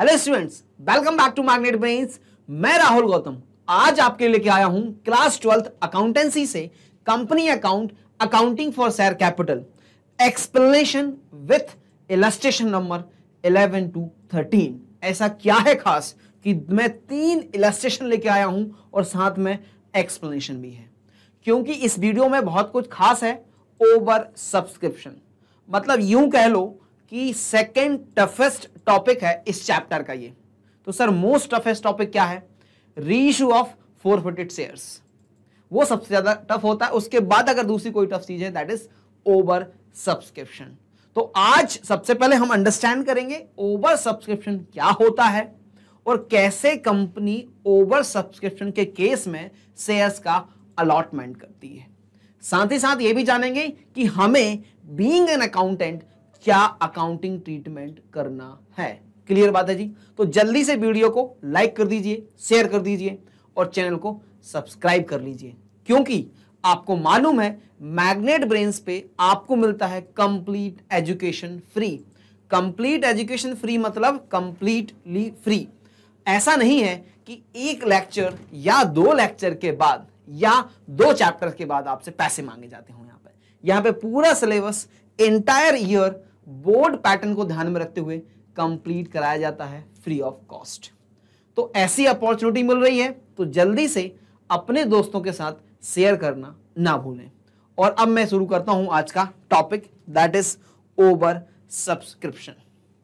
Hello students, welcome back to magnet brains. मैं राहुल गौतम आज आपके लेके आया हूं क्लास 12th अकाउंटेंसी से company account, accounting for share capital, explanation with illustration number 11 to 13। ऐसा क्या है खास कि मैं 3 इलस्ट्रेशन लेके आया हूं और साथ में एक्सप्लेनेशन भी है, क्योंकि इस वीडियो में बहुत कुछ खास है। ओवर सब्सक्रिप्शन मतलब यूं कह लो कि सेकेंड टफेस्ट टॉपिक है इस चैप्टर का ये। तो सर मोस्ट टफेस्ट टॉपिक क्या है? रीइश्यू ऑफ फोरफिटेड शेयर्स, वो सबसे ज्यादा टफ होता है। उसके बाद अगर दूसरी कोई टफ चीज है दैट इज ओवर सब्सक्रिप्शन। तो आज सबसे पहले हम अंडरस्टैंड करेंगे ओवर सब्सक्रिप्शन क्या होता है और कैसे कंपनी ओवर सब्सक्रिप्शन के केस में शेयर्स का अलॉटमेंट करती है। साथ ही साथ ये भी जानेंगे कि हमें बीइंग एन अकाउंटेंट क्या अकाउंटिंग ट्रीटमेंट करना है। क्लियर बात है जी? तो जल्दी से वीडियो को लाइक कर दीजिए, शेयर कर दीजिए और चैनल को सब्सक्राइब कर लीजिए, क्योंकि आपको मालूम है मैग्नेट ब्रेन्स पे आपको मिलता है complete education free. Complete education free मतलब कंप्लीटली फ्री। ऐसा नहीं है कि एक लेक्चर या 2 लेक्चर के बाद या 2 चैप्टर के बाद आपसे पैसे मांगे जाते हो। यहाँ पे पूरा syllabus entire year board pattern को ध्यान में रखते हुए कंप्लीट कराया जाता है फ्री ऑफ कॉस्ट। तो ऐसी अपॉर्चुनिटी मिल रही है तो जल्दी से अपने दोस्तों के साथ शेयर करना ना भूलें। और अब मैं शुरू करता हूं आज का topic that is over subscription.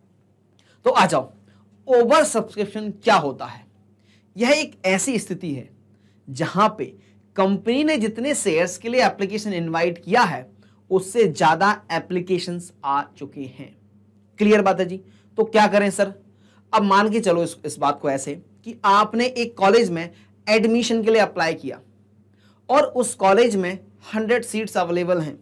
तो आ जाओ, ओवर सब्सक्रिप्शन क्या होता है? यह एक ऐसी स्थिति है जहां पे कंपनी ने जितने शेयर्स के लिए एप्लीकेशन इनवाइट किया है उससे ज्यादा एप्लीकेशंस आ चुके हैं। क्लियर बात है जी? तो क्या करें सर? अब मान के चलो इस बात को ऐसे कि आपने एक कॉलेज में एडमिशन के लिए अप्लाई किया और उस कॉलेज में 100 सीट्स अवेलेबल हैं।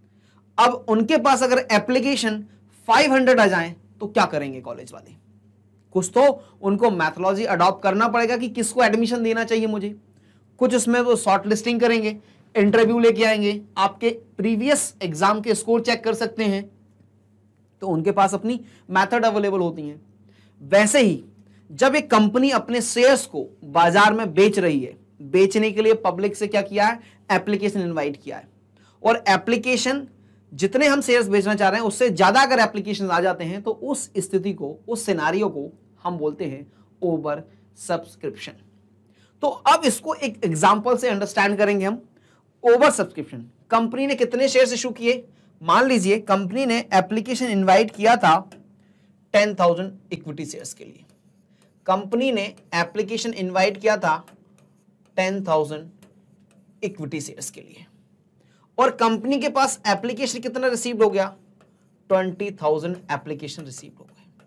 अब उनके पास अगर एप्लीकेशन 500 आ जाएं तो क्या करेंगे कॉलेज वाले? कुछ तो उनको मैथोलॉजी अडॉप्ट करना पड़ेगा कि किसको एडमिशन देना चाहिए मुझे। कुछ उसमें वो शॉर्ट लिस्टिंग करेंगे, इंटरव्यू लेके आएंगे, आपके प्रीवियस एग्जाम के स्कोर चेक कर सकते हैं, तो उनके पास अपनी मेथड अवेलेबल होती हैं। वैसे ही जब एक कंपनी अपने शेयर्स को बाजार में बेच रही है, बेचने के लिए पब्लिक से क्या किया है? एप्लीकेशन इनवाइट किया है। और एप्लीकेशन जितने हम शेयर्स बेचना चाह रहे हैं उससे ज्यादा अगर एप्लीकेशन आ जाते हैं तो उस स्थिति को, उस सिनारियो को हम बोलते हैं ओवर सब्सक्रिप्शन। तो अब इसको एक एग्जांपल से अंडरस्टैंड करेंगे हम। ओवर सब्सक्रिप्शन, कंपनी ने कितने शेयर्स इशू किए? मान लीजिए कंपनी ने एप्लीकेशन इनवाइट किया था 10,000 इक्विटी शेयर्स के लिए। कंपनी ने एप्लीकेशन इनवाइट किया था 10,000 इक्विटी शेयर्स के लिए और कंपनी के पास एप्लीकेशन कितना रिसीव हो गया? 20,000 एप्लीकेशन रिसीव हो गए।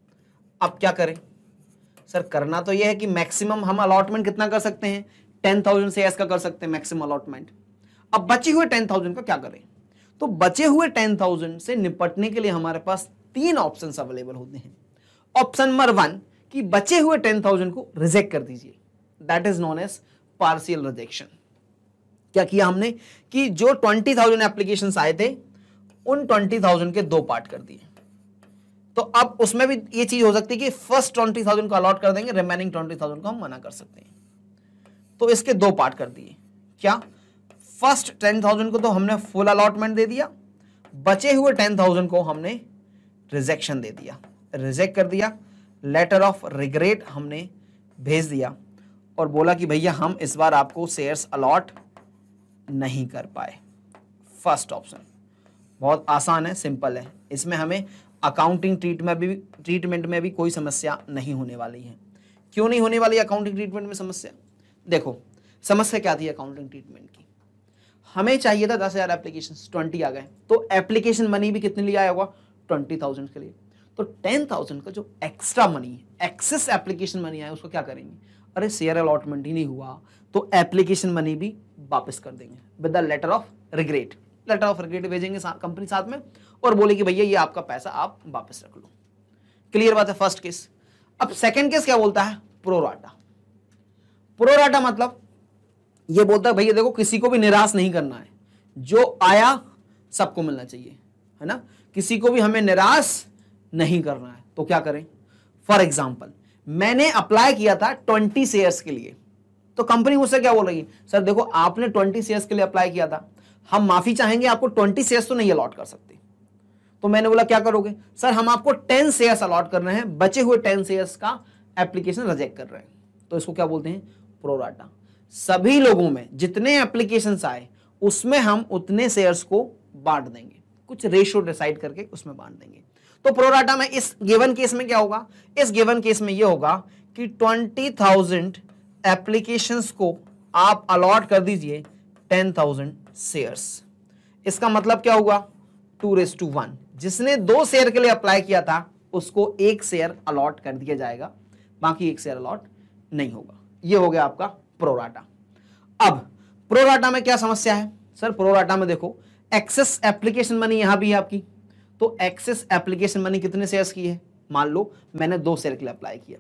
अब क्या करें सर? करना तो यह है कि मैक्सिमम हम अलॉटमेंट कितना कर सकते हैं? 10,000 शेयर्स का कर सकते हैं मैक्सिमम अलॉटमेंट। अब बचे हुए 10,000 का क्या करें? तो बचे हुए 10,000 से निपटने के लिए हमारे पास 3 ऑप्शंस अवेलेबल होते हैं। ऑप्शन नंबर 1 कि बचे हुए 10,000 को रिजेक्ट कर दीजिए, that is known as partial rejection. क्या किया हमने कि जो 20,000 एप्लीकेशंस आए थे उन 20,000 के 2 पार्ट कर दिए। तो अब उसमें भी ये चीज हो सकती है कि फर्स्ट 20,000 को अलॉट कर देंगे, रिमेनिंग 20,000 को हम मना कर सकते हैं। तो इसके 2 पार्ट कर दिए। क्या? फर्स्ट 10,000 को तो हमने फुल अलॉटमेंट दे दिया, बचे हुए 10,000 को हमने रिजेक्शन दे दिया, रिजेक्ट कर दिया, लेटर ऑफ रिग्रेट हमने भेज दिया और बोला कि भैया हम इस बार आपको शेयर्स अलॉट नहीं कर पाए। फर्स्ट ऑप्शन बहुत आसान है, सिंपल है, इसमें हमें अकाउंटिंग ट्रीटमेंट में भी कोई समस्या नहीं होने वाली है। क्यों नहीं होने वाली अकाउंटिंग ट्रीटमेंट में समस्या? देखो समस्या क्या थी अकाउंटिंग ट्रीटमेंट की? हमें चाहिए था 10,000 एप्लीकेशन, 20 आ गए, तो एप्लीकेशन मनी भी कितने लिए आया होगा? 20,000 के लिए। तो 10,000 का जो extra money, excess application money आया उसको क्या करेंगे? अरे शेयर अलॉटमेंट ही नहीं हुआ तो एप्लीकेशन मनी भी वापस कर देंगे with the letter of regret. Letter of regret भेजेंगे कंपनी साथ में और बोलेगी भैया ये आपका पैसा आप वापस रख लो। क्लियर बात है? First case. अब सेकंड केस क्या बोलता है? प्रोराटा। प्रोराटा मतलब ये बोलता है भैया देखो किसी को भी निराश नहीं करना है, जो आया सबको मिलना चाहिए, है ना? किसी को भी हमें निराश नहीं करना है। तो क्या करें? फॉर एग्जाम्पल मैंने अप्लाई किया था 20 शेयर्स के लिए, तो कंपनी मुझसे क्या बोलेगी, सर देखो आपने 20 शेयर्स के लिए अप्लाई किया था, हम माफी चाहेंगे, आपको 20 शेयर्स तो नहीं अलॉट कर सकते। तो मैंने बोला क्या करोगे, सर हम आपको 10 शेयर्स अलॉट कर रहे हैं, बचे हुए 10 शेयर्स का एप्लीकेशन रिजेक्ट कर रहे हैं। तो इसको क्या बोलते हैं, प्रोराटा। सभी लोगों में जितने एप्लीकेशंस आए उसमें हम उतने शेयर्स को बांट देंगे, कुछ रेशियो डिसाइड करके उसमें बांट देंगे। तो प्रोराटा में इस गिवन केस में क्या होगा, इस गिवन केस में ये होगा कि 20,000 एप्लीकेशंस को आप अलॉट कर दीजिए 10,000 शेयर्स। इसका मतलब क्या हुआ, 2:1। जिसने 2 शेयर के लिए अप्लाई किया था उसको 1 शेयर अलॉट कर दिया जाएगा, बाकी 1 शेयर अलॉट नहीं होगा। ये हो गया आपका प्रोराटा। अब प्रोराटा में क्या समस्या है, सर प्रोराटा में देखो एक्सेस एप्लीकेशन मनी यहां भी है आपकी, तो एक्सेस एप्लीकेशन मनी कितने शेयर्स की है, मान लो मैंने 2 शेयर के लिए अप्लाई किया,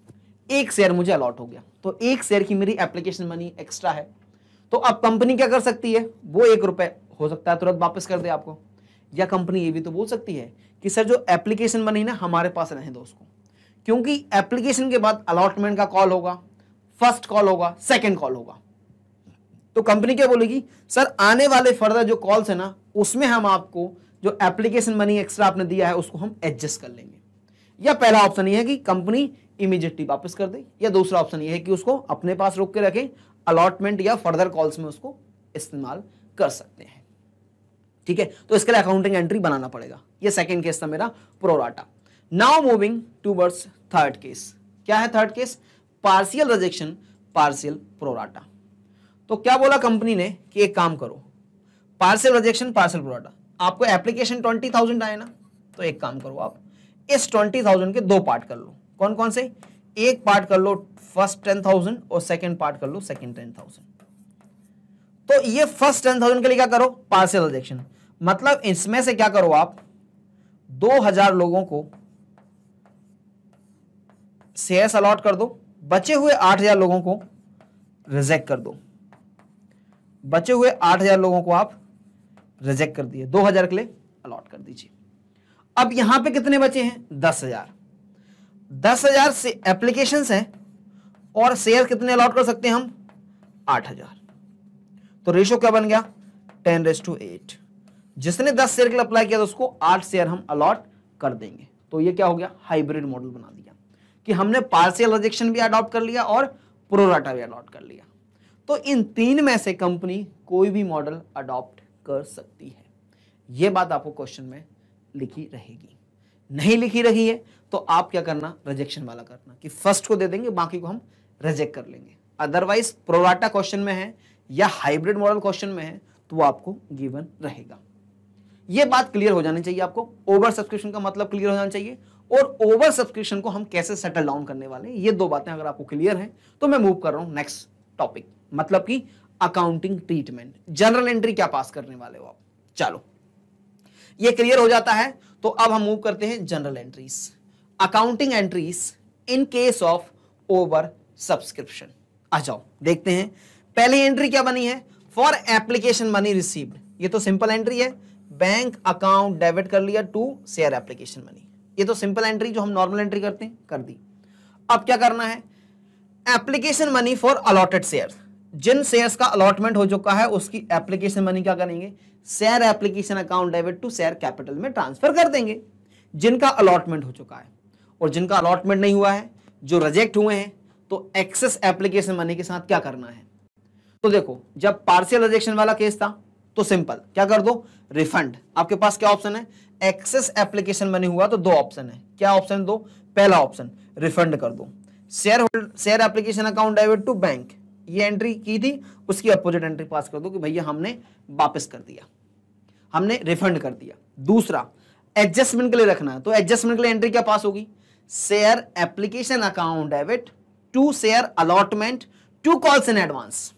1 शेयर मुझे अलॉट हो गया, तो 1 शेयर की मेरी एप्लीकेशन मनी एक्स्ट्रा है। तो अब कंपनी क्या कर सकती है, वो 1 रुपए हो सकता है तुरंत वापस कर दे आपको, या कंपनी ये भी तो बोल सकती है कि सर जो एप्लीकेशन मनी ना हमारे पास रहने दो उसको, क्योंकि एप्लीकेशन के बाद अलॉटमेंट का कॉल होगा, फर्स्ट कॉल होगा, सेकंड कॉल होगा। तो कंपनी क्या बोलेगी, सर आने वाले फर्दर जो कॉल्स है ना उसमें हम आपको जो एप्लीकेशन मनी एक्स्ट्रा आपने दिया है उसको हम एडजस्ट कर लेंगे। या पहला ऑप्शन ये है कि कंपनी इमीडिएटली वापस कर दे, या दूसरा ऑप्शन ये है कि उसको अपने पास रोक के रखें, अलॉटमेंट या फर्दर कॉल्स में उसको इस्तेमाल कर सकते हैं। ठीक है, तो इसके लिए अकाउंटिंग एंट्री बनाना पड़ेगा। ये सेकंड केस था मेरा pro rata. Now moving towards third case. क्या है third case, partial rejection partial pro rata. तो क्या बोला कंपनी ने कि एक काम करो, पार्शियल रिजेक्शन पार्शियल प्रोराटा, आपको एप्लीकेशन 20,000 आए ना, तो एक काम करो आप इस 20,000 के 2 पार्ट कर लो। कौन कौन से, एक पार्ट कर लो फर्स्ट 10,000 और सेकंड पार्ट कर लो सेकंड 10,000। तो ये फर्स्ट 10,000 के लिए क्या करो, पार्शियल रिजेक्शन, मतलब इसमें से क्या करो आप 2,000 लोगों को शेयर्स अलॉट कर दो, बचे हुए 8,000 लोगों को रिजेक्ट कर दो, बचे हुए 8,000 लोगों को आप रिजेक्ट कर दिए, 2,000 के लिए अलॉट कर दीजिए। अब यहां पे कितने बचे हैं, 10,000। 10,000 से एप्लीकेशंस हैं और शेयर कितने अलॉट कर सकते हैं हम, 8,000। तो रेशियो क्या बन गया, 10:8। जिसने 10 शेयर के लिए अप्लाई किया था उसको 8 शेयर हम अलॉट कर देंगे। तो ये क्या हो गया, हाइब्रिड मॉडल बना दिया कि हमने पार्शियल रिजेक्शन भी अडॉप्ट कर लिया और प्रोराटा भी अडॉप्ट कर लिया। तो इन 3 में से कंपनी कोई भी मॉडल अडॉप्ट कर सकती है। यह बात आपको क्वेश्चन में लिखी रहेगी। नहीं लिखी रही है तो आप क्या करना, रिजेक्शन वाला करना कि फर्स्ट को दे देंगे बाकी को हम रिजेक्ट कर लेंगे। अदरवाइज प्रोराटा क्वेश्चन में है या हाइब्रिड मॉडल क्वेश्चन में है तो वो आपको गिवन रहेगा। यह बात क्लियर हो जानी चाहिए आपको। ओवर सब्सक्रिप्शन का मतलब क्लियर हो जाना चाहिए और ओवर सब्सक्रिप्शन को हम कैसे सेटल डाउन करने वाले हैं, ये 2 बातें अगर आपको क्लियर हैं तो मैं मूव कर रहा हूं नेक्स्ट टॉपिक, मतलब कि अकाउंटिंग ट्रीटमेंट। जनरल एंट्री क्या पास करने वाले हो आप, चलो ये क्लियर हो जाता है तो अब हम मूव करते हैं general entries, accounting entries in case of over subscription. आ जाओ देखते हैं। पहली एंट्री क्या बनी है, फॉर एप्लीकेशन मनी रिसीव्ड। ये तो सिंपल एंट्री है, बैंक अकाउंट डेबिट कर लिया टू शेयर एप्लीकेशन मनी। ये तो सिंपल एंट्री जो हम नॉर्मल एंट्री करते हैं कर दी। अब क्या करना है, application money for allotted share, जिन शेयर्स का अलॉटमेंट हो चुका है उसकी एप्लीकेशन मनी क्या करेंगे, share application account debit to share capital में ट्रांसफर कर देंगे, जिनका अलॉटमेंट हो चुका है। और जिनका अलॉटमेंट नहीं हुआ है, जो रिजेक्ट हुए हैं, तो एक्सेस एप्लीकेशन मनी के साथ क्या करना है। तो देखो जब पार्शियल रिजेक्शन वाला केस था तो सिंपल क्या कर दो, रिफंड। आपके पास क्या ऑप्शन है, एक्सेस एप्लीकेशन मनी हुआ तो 2 ऑप्शन है, क्या ऑप्शन दो, पहला ऑप्शन रिफंड कर दो, share application account debit to bank, ये एंट्री की थी उसकी अपोजिट एंट्री पास कर दो कि भैया हमने वापस कर दिया, हमने रिफंड कर दिया। दूसरा एडजस्टमेंट के लिए रखना है तो एडजस्टमेंट के लिए एंट्री क्या पास होगी, share application account debit to share allotment to calls in advance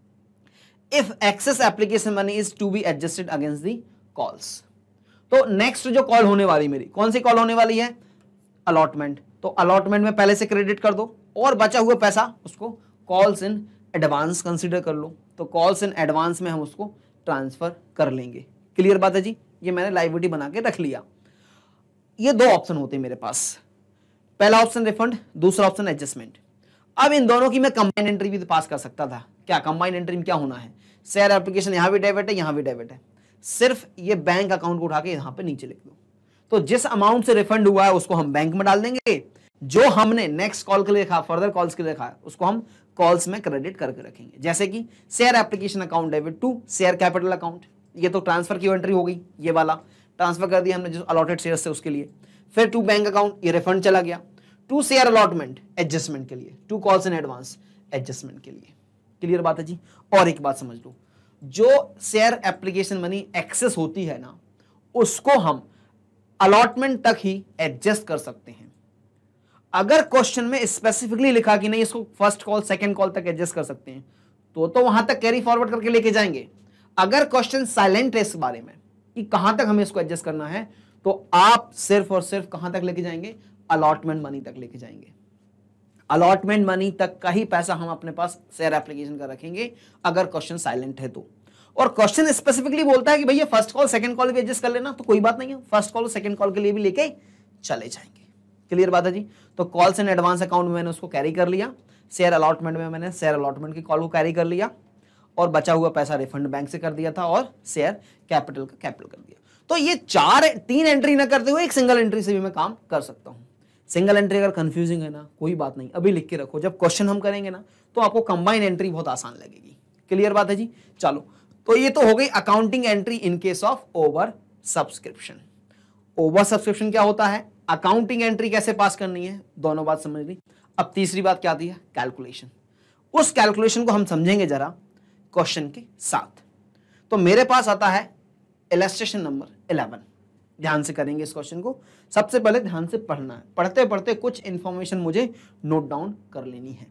if excess application money is to be adjusted against the calls. तो नेक्स्ट जो कॉल होने वाली मेरी कौन सी कॉल होने वाली है, अलॉटमेंट। तो अलॉटमेंट में पहले से क्रेडिट कर दो और बचा हुआ पैसा उसको कॉल्स इन एडवांस कंसीडर कर लो, तो कॉल्स इन एडवांस में हम उसको ट्रांसफर कर लेंगे। क्लियर बात है जी, ये मैंने लाइबिलिटी बना के रख लिया। ये 2 ऑप्शन होते हैं मेरे पास, पहला ऑप्शन रिफंड, दूसरा ऑप्शन एडजस्टमेंट। अब इन दोनों की मैं कंबाइन एंट्री भी तो पास कर सकता था। क्या कंबाइन एंट्री में क्या होना है, शेयर एप्लीकेशन यहां भी डेबिट है, यहां भी डेबिट है, सिर्फ ये बैंक अकाउंट को उठा के यहां पे नीचे लिख दो। तो जिस अमाउंट से रिफंड हुआ है उसको हम बैंक में डाल देंगे, जो हमने नेक्स्ट कॉल के लिए लिखा, फर्दर कॉल्स के लिए लिखा है, उसको हम कॉल्स में क्रेडिट करके रखेंगे। जैसे कि share application account debit to share capital account, ये तो ट्रांसफर की एंट्री हो गई, ये वाला ट्रांसफर कर दिया हमने जो अलॉटेड शेयर्स थे उसके लिए। फिर टू बैंक अकाउंट, ये रिफंड चला गया। टू शेयर अलॉटमेंट, एडजस्टमेंट के लिए। To calls in advance, adjustment के लिए। क्लियर बात है जी। और एक बात समझ लो, जो शेयर एप्लीकेशन मनी एक्सेस होती है ना, उसको हम अलॉटमेंट तक ही एडजस्ट कर सकते हैं। अगर क्वेश्चन में स्पेसिफिकली लिखा कि नहीं इसको फर्स्ट कॉल सेकंड कॉल तक एडजस्ट कर सकते हैं, तो वहां तक कैरी फॉरवर्ड करके लेके जाएंगे। अगर क्वेश्चन साइलेंट है इस बारे में कि कहां तक हमें इसको एडजस्ट करना है, तो आप सिर्फ और सिर्फ कहां तक लेके जाएंगे, अलॉटमेंट मनी तक लेके जाएंगे। अलॉटमेंट मनी तक का ही पैसा हम अपने पास शेयर एप्लीकेशन का रखेंगे अगर क्वेश्चन साइलेंट है तो। और क्वेश्चन स्पेसिफिकली बोलता है कि भैया फर्स्ट कॉल सेकंड कॉल भी एडजस्ट कर लेना, तो कोई बात नहीं है, फर्स्ट कॉल और सेकंड कॉल के लिए भी लेके चले जाएंगे। क्लियर बात है जी। तो कॉल्स इन एडवांस अकाउंट में मैंने उसको कैरी कर लिया, शेयर अलॉटमेंट में मैंने शेयर अलॉटमेंट की कॉल को कैरी कर लिया, और बचा हुआ पैसा रिफंड बैंक से कर दिया था, और शेयर कैपिटल का कैपिटल कर दिया। तो ये तीन एंट्री ना करते हुए एक सिंगल एंट्री से भी मैं काम कर सकता हूं। सिंगल एंट्री अगर कंफ्यूजिंग है ना, कोई बात नहीं, अभी लिख के रखो, जब क्वेश्चन हम करेंगे ना तो आपको कंबाइन एंट्री बहुत आसान लगेगी। क्लियर बात है जी। चलो, तो ये तो हो गई accounting entry in case of over subscription. Over subscription क्या होता है, अकाउंटिंग एंट्री कैसे पास करनी है, दोनों बात समझ ली। अब तीसरी बात क्या आती है, कैलकुलेशन। उस कैलकुलेशन को हम समझेंगे जरा क्वेश्चन के साथ। तो मेरे पास आता है इलस्ट्रेशन नंबर 11। ध्यान से करेंगे इस क्वेश्चन को। सबसे पहले ध्यान से पढ़ना है, पढ़ते पढ़ते कुछ इंफॉर्मेशन मुझे नोट डाउन कर लेनी है।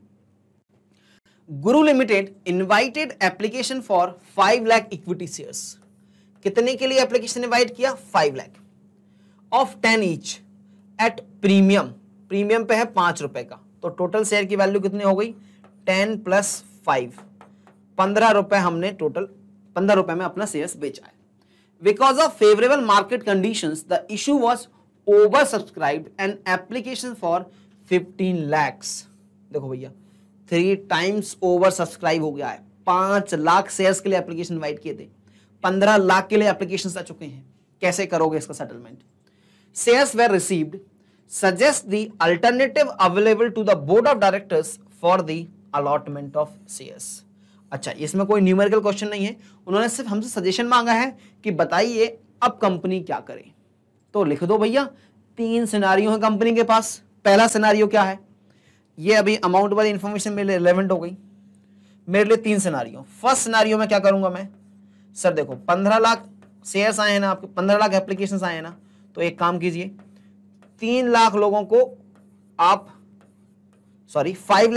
Guru limited invited application for 5 lakh equity shares. कितने के लिए एप्लीकेशन इनवाइट किया, 5 lakh of 10 each at premium. Premium पे है 5 रुपए का, तो टोटल शेयर की वैल्यू कितनी हो गई, 10 + 5, 15 रुपए। हमने टोटल 15 रुपए में अपना शेयर्स बेचा है। Because of favourable market conditions the issue was over subscribed and application for 15 lakhs। देखो भैया 3 times ओवर सब्सक्राइब हो गया है। 5 लाख शेयर्स के लिए एप्लीकेशन इनवाइट किए थे, 15 लाख के लिए एप्लीकेशन आ चुके हैं। कैसे करोगे इसका settlement. Shares were received, suggest the alternative available to the board of directors for the allotment of shares. अच्छा, इसमें कोई न्यूमेरिकल क्वेश्चन नहीं है, उन्होंने सिर्फ हमसे सजेशन मांगा है कि बताइए अब कंपनी क्या करे। तो लिख दो भैया, 3 सिनारियो है कंपनी के पास। पहला सिनारियो क्या है, ये अभी अमाउंट वाली इंफॉर्मेशन मेरे लिए रिलेवेंट हो गई। मेरे लिए 3 सिनारियो। फर्स्ट सिनारियो में क्या करूंगा मैं, सर देखो 15 लाख शेयर्स आए हैं ना आपके, 15 लाख एप्लीकेशन आए हैं ना, तो एक काम कीजिए, 3 लाख लोगों को आप, सॉरी 5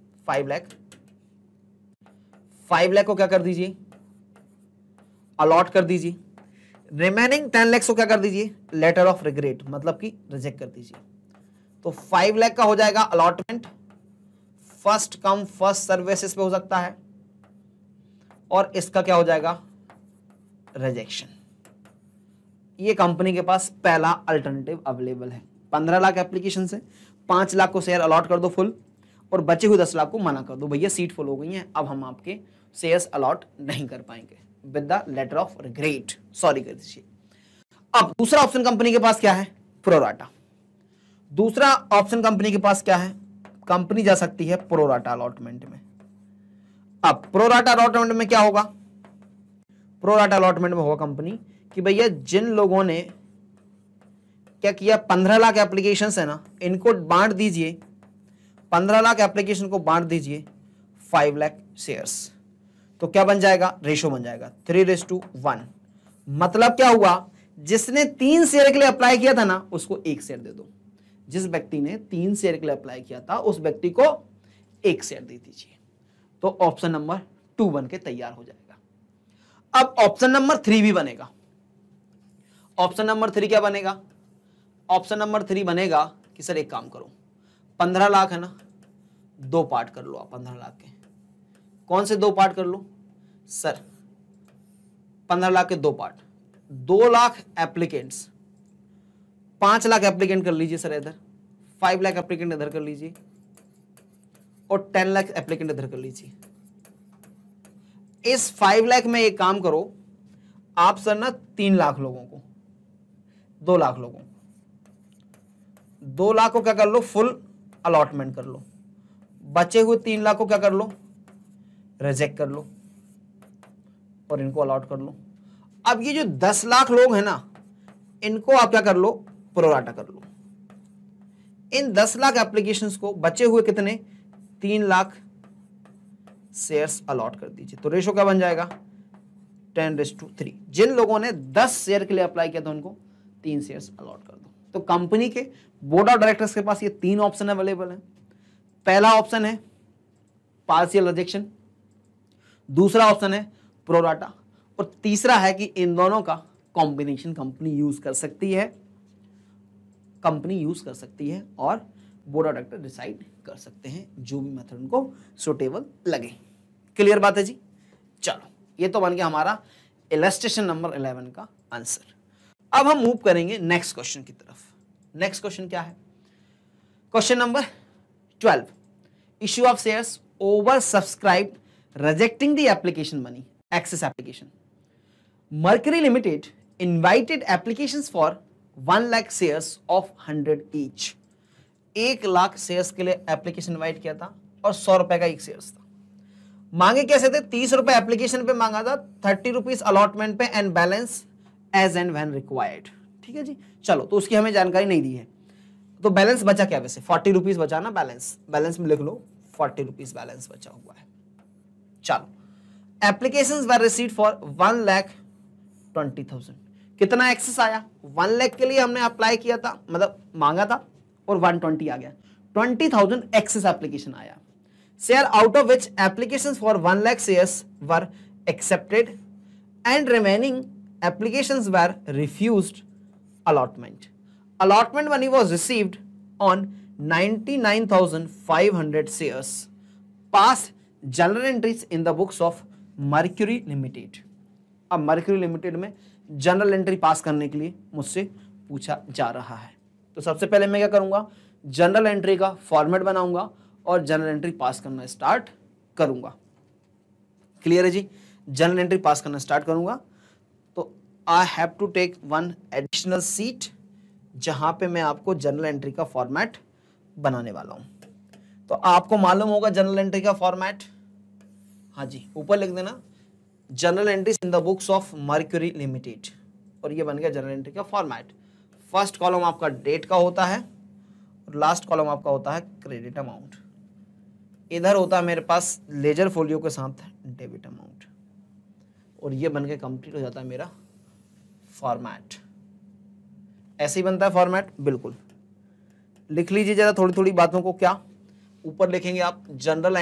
लाख को क्या कर दीजिए, अलॉट कर दीजिए। रिमेनिंग 10 लाख को क्या कर दीजिए, लेटर ऑफ रिग्रेट, मतलब कि रिजेक्ट कर दीजिए। तो 5 लाख का हो जाएगा allotment, first come first services पे हो सकता है, और इसका क्या हो जाएगा, रिजेक्शन। ये कंपनी के पास पहला अल्टरनेटिव अवेलेबल है। 15 लाख एप्लीकेशन से 5 लाख को शेयर अलॉट कर दो फुल, और बचे हुए 10 लाख को मना कर दो, भैया सीट फुल हो गई है, अब हम आपके शेयर्स अलॉट नहीं कर पाएंगे, with the letter of regret, sorry कर दीजिए। अब दूसरा ऑप्शन कंपनी के पास क्या है, प्रोराटा। दूसरा ऑप्शन कंपनी के पास क्या है, कंपनी जा सकती है प्रोराटा अलॉटमेंट में। अब प्रोराटा अलॉटमेंट में क्या होगा, प्रोराटा अलॉटमेंट में होगा कंपनी कि भैया जिन लोगों ने क्या किया, 15 लाख एप्लीकेशन है ना, इनको बांट दीजिए, 15 लाख एप्लीकेशन को बांट दीजिए 5 लाख शेयर्स। तो क्या बन जाएगा, रेशो बन जाएगा 3:1। मतलब क्या हुआ, जिसने 3 शेयर के लिए अप्लाई किया था ना, उसको 1 शेयर दे दो। जिस व्यक्ति ने 3 शेयर के लिए अप्लाई किया था उस व्यक्ति को 1 शेयर दे दीजिए। तो ऑप्शन नंबर 2 बन के तैयार हो जाएगा। अब ऑप्शन नंबर 3 भी बनेगा। ऑप्शन नंबर 3 क्या बनेगा, ऑप्शन नंबर 3 बनेगा कि सर एक काम करो, 15 लाख है ना, 2 पार्ट कर लो आप 15 लाख के। कौन से 2 पार्ट कर लो, सर 15 लाख के 2 part, 2 lakh applicants, 5 lakh applicant कर लीजिए सर इधर, 5 लाख एप्लीकेंट इधर कर लीजिए और 10 लाख एप्लीकेंट इधर कर लीजिए। इस 5 लाख में एक काम करो आप सर ना 3 लाख लोगों को, 2 लाख लोगों, 2 लाख को क्या कर लो, फुल अलॉटमेंट कर लो। बचे हुए 3 लाख को क्या कर लो, रिजेक्ट कर लो और इनको अलॉट कर लो। अब ये जो 10 लाख लोग हैं ना, इनको आप क्या कर लो, प्रोराटा कर लो। इन 10 लाख एप्लीकेशंस को बचे हुए कितने, 3 लाख शेयर्स अलॉट कर दीजिए। तो रेशो क्या बन जाएगा, 10:3। जिन लोगों ने 10 शेयर के लिए अप्लाई किया था उनको 3 शेयर्स अलॉट कर दो। तो कंपनी के बोर्ड ऑफ डायरेक्टर्स के पास ये 3 ऑप्शन अवेलेबल है। पहला ऑप्शन है पार्शियल रिजेक्शन, दूसरा ऑप्शन है प्रोराटा और तीसरा है कि इन दोनों का कॉम्बिनेशन कंपनी यूज कर सकती है, और बोर्ड ऑफ डायरेक्टर डिसाइड कर सकते हैं जो भी मेथड उनको सुटेबल लगे। क्लियर बात है जी। चलो ये तो बन गया हमारा इलस्ट्रेशन नंबर 11 का आंसर। अब हम मूव करेंगे नेक्स्ट क्वेश्चन की तरफ। नेक्स्ट क्वेश्चन क्या है, question number 12, issue of shares over subscribed rejecting the application money excess application. Mercury Limited invited applications for 1 lakh shares of 100 each। 1 lakh shares के लिए एप्लीकेशन इनवाइट किया था और 100 रुपए का एक शेयर्स था। मांगे कैसे थे, 30 रुपए एप्लीकेशन पे मांगा था, 30 रुपीज अलॉटमेंट पे and balance as and when required. ठीक है जी। चलो तो उसकी हमें जानकारी नहीं दी है, तो बैलेंस बचा क्या, वैसे 40 रुपीज बचा ना, बैलेंस में लिख लो 40 रुपीज बैलेंस बचा हुआ है। चलो एप्लीकेशंस वर रिसीव्ड फॉर 1,20,000। कितना एक्सेस आया, 1 लाख के लिए हमने अप्लाई किया था, मतलब मांगा था और 120 आ गया, 20,000 एक्सेस एप्लीकेशन आया। Share out of which applications for 1 lakh shares were accepted and remaining applications were refused allotment. Allotment money was received on 99,500 shares. Past journal entries in the books of Mercury Limited. अब Mercury Limited में general entry पास करने के लिए मुझसे पूछा जा रहा है। तो सबसे पहले मैं क्या करूंगा, जनरल एंट्री का फॉर्मेट बनाऊंगा और जनरल एंट्री पास करना स्टार्ट करूंगा। क्लियर है जी। जनरल एंट्री पास करना स्टार्ट करूंगा तो I have to take one additional sheet जहां पे मैं आपको जनरल एंट्री का फॉर्मेट बनाने वाला हूं। तो आपको मालूम होगा जनरल एंट्री का फॉर्मेट, हाँ जी, ऊपर लिख देना general entries in the books of Mercury limited, और ये बन गया जनरल एंट्री का फॉर्मेट। फर्स्ट कॉलम आपका डेट का होता है और लास्ट कॉलम आपका होता है क्रेडिट अमाउंट। इधर होता है मेरे पास लेजर फोलियो के साथ डेबिट अमाउंट, और ये बन के कंप्लीट हो जाता है मेरा फॉर्मेट। ऐसे ही बनता है फॉर्मेट, बिल्कुल लिख लीजिए जरा थोड़ी थोड़ी बातों को। क्या ऊपर लिखेंगे आप, general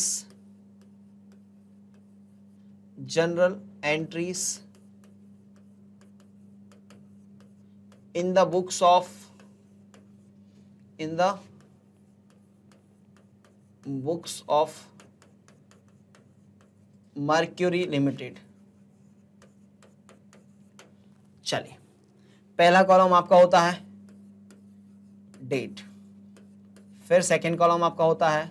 entries in the books of Mercury limited. चलिए, पहला कॉलम आपका होता है डेट, फिर सेकंड कॉलम आपका होता है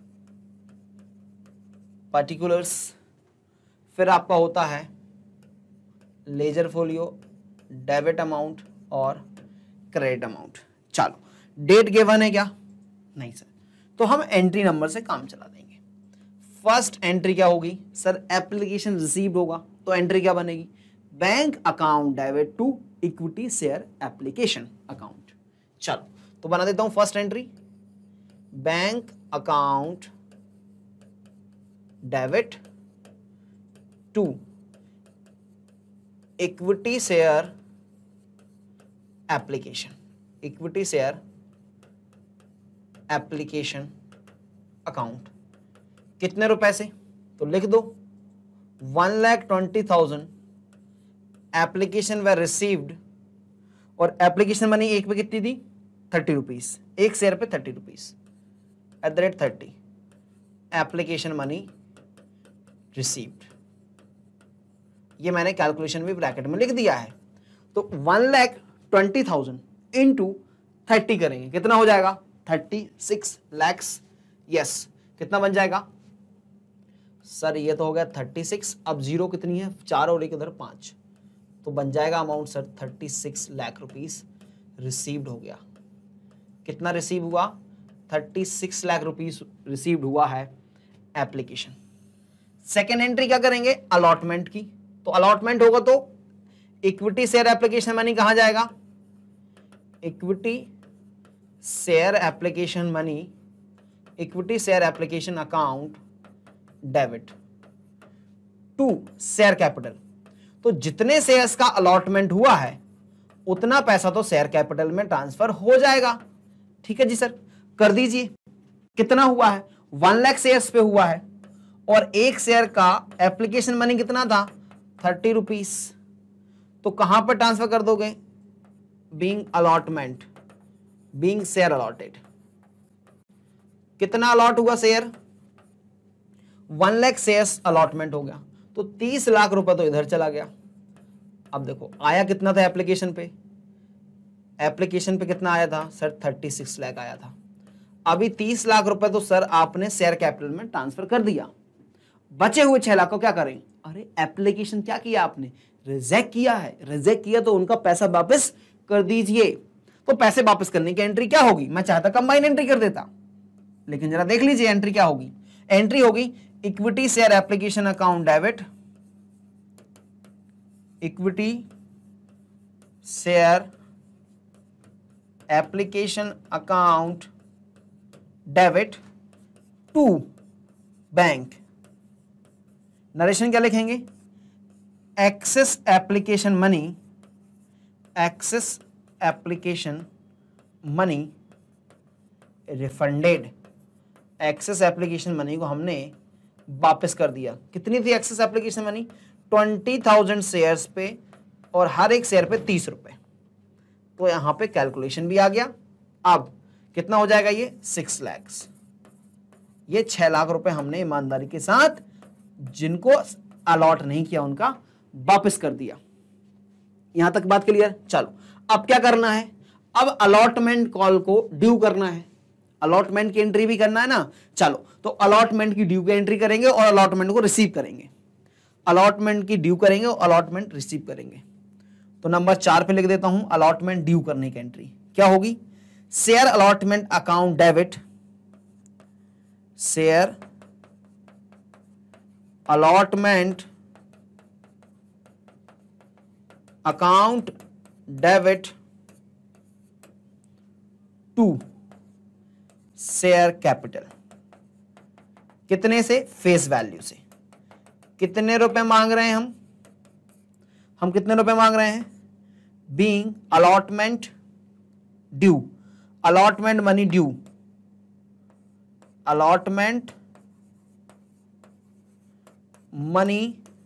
पर्टिकुलर्स, फिर आपका होता है लेजर फोलियो, डेबिट अमाउंट और क्रेडिट अमाउंट। चलो, डेट गिवन है क्या? नहीं सर, तो हम एंट्री नंबर से काम चला देंगे। फर्स्ट एंट्री क्या होगी सर? एप्लीकेशन रिसीव्ड होगा, तो एंट्री क्या बनेगी? Bank account debit to equity share application account. चलो तो बना देता हूं first entry, bank account debit to equity share application, equity share application account. कितने रुपए से? तो लिख दो 1,20,000 एप्लीकेशन वे रिसीव्ड, और एप्लीकेशन मनी एक पे कितनी दी? 30 रुपीज, एक शेयर पे 30 रुपीज @ 30 एप्लीकेशन मनी रिसीव्ड। ये मैंने कैलकुलेशन भी ब्रैकेट में लिख दिया है। तो 1,20,000 इंटू 30 करेंगे, कितना हो जाएगा? 36 lakhs। यस, कितना बन जाएगा सर? ये तो हो गया 36, अब जीरो कितनी है? 4 और एक इधर 5, तो बन जाएगा amount sir 36 lakh rupees received हो गया। कितना रिसीव हुआ? 36 लाख रुपीस रिसीव्ड हुआ है एप्लीकेशन। सेकेंड एंट्री क्या करेंगे? अलॉटमेंट की। तो अलॉटमेंट होगा तो इक्विटी शेयर एप्लीकेशन मनी कहां जाएगा? Equity share application money, equity share application account debit to share capital. तो जितने शेयर्स का अलॉटमेंट हुआ है उतना पैसा तो शेयर कैपिटल में ट्रांसफर हो जाएगा। ठीक है जी सर, कर दीजिए। कितना हुआ है? 1 लाख शेयर्स पे हुआ है और एक शेयर का एप्लीकेशन मनी कितना था? 30 रुपीस। तो कहां पर ट्रांसफर कर दोगे? Being allotment, being share allotted. कितना अलॉट हुआ शेयर? 1 लाख शेयर्स अलॉटमेंट हो गया, तो 30 लाख रुपए तो इधर चला गया। अब देखो आया कितना था एप्लीकेशन पे? एप्लीकेशन पे कितना आया था सर? 36 लाख आया था। अभी 30 लाख रुपए तो सर आपने शेयर कैपिटल में ट्रांसफर कर दिया। बचे हुए 6 लाख को क्या करें? अरे एप्लीकेशन क्या किया आपने? रिजेक्ट किया है। रिजेक्ट किया तो उनका पैसा वापस कर दीजिए। तो पैसे वापस करने की एंट्री क्या होगी? मैं चाहता कंबाइन एंट्री कर देता, लेकिन जरा देख लीजिए एंट्री क्या होगी। एंट्री होगी equity share application account debit, equity share application account debit to bank. Narration क्या लिखेंगे? Excess application money, excess application money refunded. Excess application money को हमने वापस कर दिया। कितनी थी एक्सेस एप्लीकेशन मनी? 20,000 शेयर्स पे और हर एक शेयर पे 30 रुपए। तो यहां पे कैलकुलेशन भी आ गया। अब कितना हो जाएगा ये? 6 लाख। ये 6 लाख रुपए हमने ईमानदारी के साथ जिनको अलॉट नहीं किया उनका वापस कर दिया। यहां तक बात क्लियर? चलो अब क्या करना है? अब अलॉटमेंट कॉल को ड्यू करना है। अलॉटमेंट की एंट्री भी करना है ना। चलो तो अलॉटमेंट की ड्यू की एंट्री करेंगे और अलॉटमेंट को रिसीव करेंगे। अलॉटमेंट की ड्यू करेंगे और अलॉटमेंट रिसीव करेंगे। तो नंबर 4 पे लिख देता हूं अलॉटमेंट ड्यू करने की एंट्री क्या होगी? Share allotment account debit, share allotment account debit to share capital. कितने से? फेस वैल्यू से। कितने रुपए मांग रहे हैं हम कितने रुपए मांग रहे हैं? Being allotment due, allotment money due, allotment money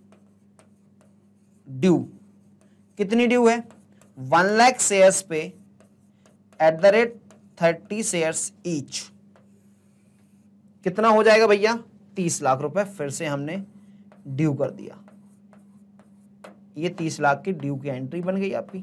due. कितनी ड्यू है? 1 लाख शेयर्स पे at the rate 30 shares each. कितना हो जाएगा भैया? 30 लाख रुपए फिर से हमने ड्यू कर दिया। ये 30 लाख की ड्यू की एंट्री बन गई आपकी।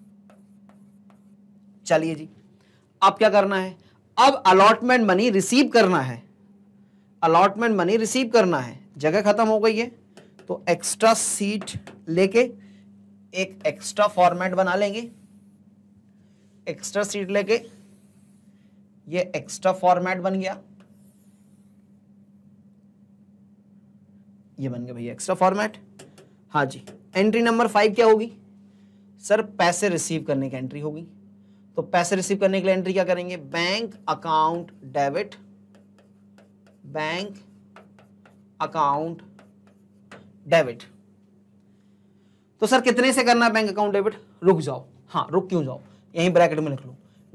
चलिए जी, अब क्या करना है? अब अलॉटमेंट मनी रिसीव करना है। अलॉटमेंट मनी रिसीव करना है। जगह खत्म हो गई है तो एक्स्ट्रा सीट लेके एक एक्स्ट्रा फॉर्मेट बना लेंगे। एक्स्ट्रा सीट लेके ये एक्स्ट्रा फॉर्मेट बन गया। ये बन गया भैया एक्स्ट्रा फॉर्मेट। हाँ जी, एंट्री नंबर 5 क्या होगी सर? पैसे रिसीव करने की एंट्री होगी। तो पैसे रिसीव करने के लिए एंट्री क्या करेंगे? Bank account debit, bank account debit. तो सर कितने से करना है बैंक अकाउंट डेबिट? रुक जाओ, हाँ रुक क्यों जाओ, यहीं ब्रैकेट में लिख लो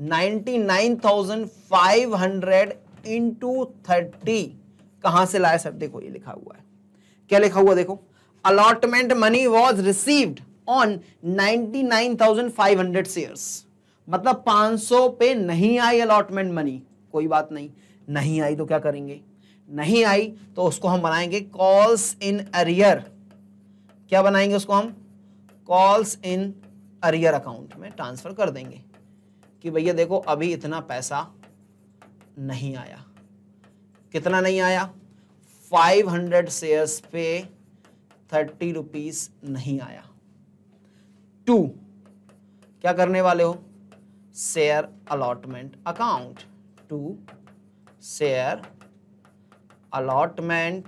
99,500 इंटू 30। कहां से लाया सर? देखो ये लिखा हुआ है। क्या लिखा हुआ देखो? Allotment money was received on 99,500 shares. मतलब 500 पे नहीं आई अलॉटमेंट मनी। कोई बात नहीं, नहीं आई तो क्या करेंगे? नहीं आई तो उसको हम बनाएंगे कॉल्स इन अरियर। क्या बनाएंगे उसको हम? कॉल्स इन अरियर अकाउंट में ट्रांसफर कर देंगे कि भैया देखो अभी इतना पैसा नहीं आया। कितना नहीं आया? 500 शेयर्स पे 30 रुपीज नहीं आया। 2, क्या करने वाले हो? Share allotment account. 2 share allotment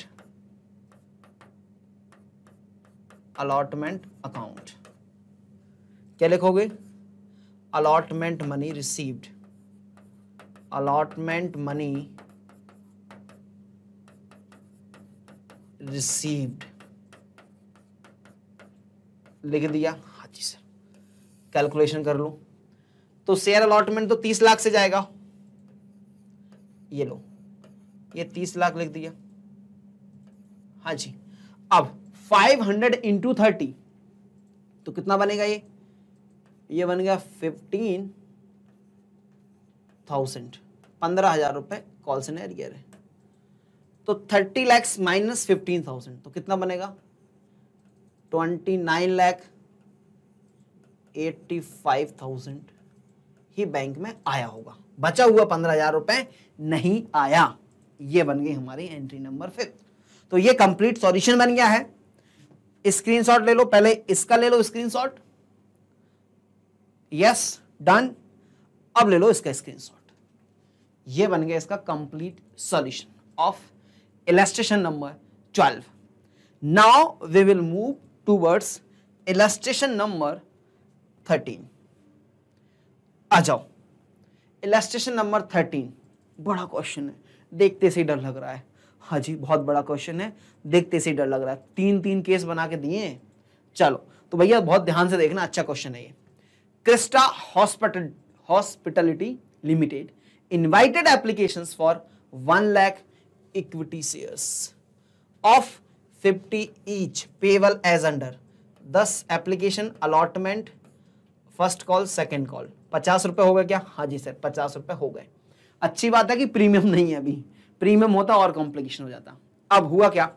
account. क्या लिखोगे? Allotment money received. Allotment money received लिख दिया। हाँ जी सर, कैलकुलेशन कर लो। तो शेयर अलॉटमेंट तो 30 लाख से जाएगा, ये लो, ये 30 लाख लिख दिया। हाँ जी, अब 500 इंटू 30 तो कितना बनेगा? ये बन गया 15,000, 15,000 रुपए कॉल से एरियर है। तो 30 लाख माइनस 15,000 तो कितना बनेगा? 29,85,000 ही बैंक में आया होगा। बचा हुआ 15,000 रुपए नहीं आया। ये बन गई हमारी एंट्री नंबर 5। तो ये कंप्लीट सॉल्यूशन बन गया है। स्क्रीनशॉट ले लो, पहले इसका ले लो स्क्रीनशॉट। Yes, done. अब ले लो इसका स्क्रीनशॉट। ये बन गया इसका complete solution of illustration number 12. Now we will move towards illustration number 13. आ जाओ, illustration number 13 बड़ा क्वेश्चन है, देखते से ही डर लग रहा है। हाँ जी, बहुत बड़ा क्वेश्चन है, देखते से ही डर लग रहा है। 3 केस बना के दिए हैं। चलो तो भैया बहुत ध्यान से देखना, अच्छा क्वेश्चन है ये। Crista hospitality limited invited applications for 1 lakh equity shares of 50 each payable as under 10 application allotment first call second call. 50 रुपए हो गए क्या? हाँ जी सर, 50 रुपए हो गए। अच्छी बात है कि प्रीमियम नहीं है, अभी प्रीमियम होता और कॉम्प्लिकेशन हो जाता। अब हुआ क्या?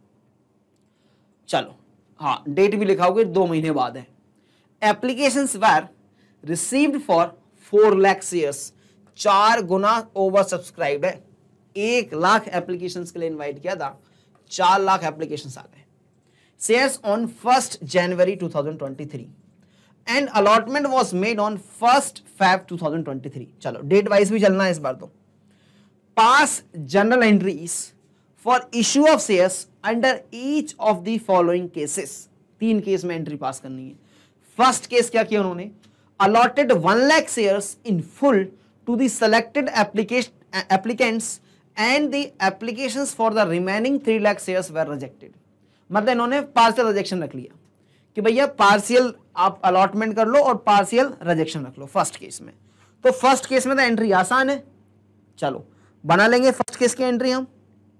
चलो हाँ, डेट भी लिखाओगे, 2 महीने बाद है। Applications were received for 4 lakh shares, 4 गुना ओवर सब्सक्राइब्ड है। 1 लाख एप्लीकेशंस के लिए इनवाइट किया था, 4 लाख एप्लीकेशंस आ गए। Shares on 1 January 2023 and allotment was made on 1 Feb 2023। चलो डेट वाइज भी चलना है इस बार तो। Pass journal entries for issue of shares under each of the following cases. 3 case में एंट्री पास करनी है। फर्स्ट केस क्या किया उन्होंने? Allotted 1 lakh shares in full to the selected applicants and the applications for the remaining 3 lakh shares were rejected. मतलब इन्होंने partial rejection रख लिया कि भैया पार्शियल आप अलॉटमेंट कर लो और पार्शियल रिजेक्शन रख लो फर्स्ट केस में। तो फर्स्ट केस में तो एंट्री आसान है, चलो बना लेंगे फर्स्ट केस की एंट्री हम।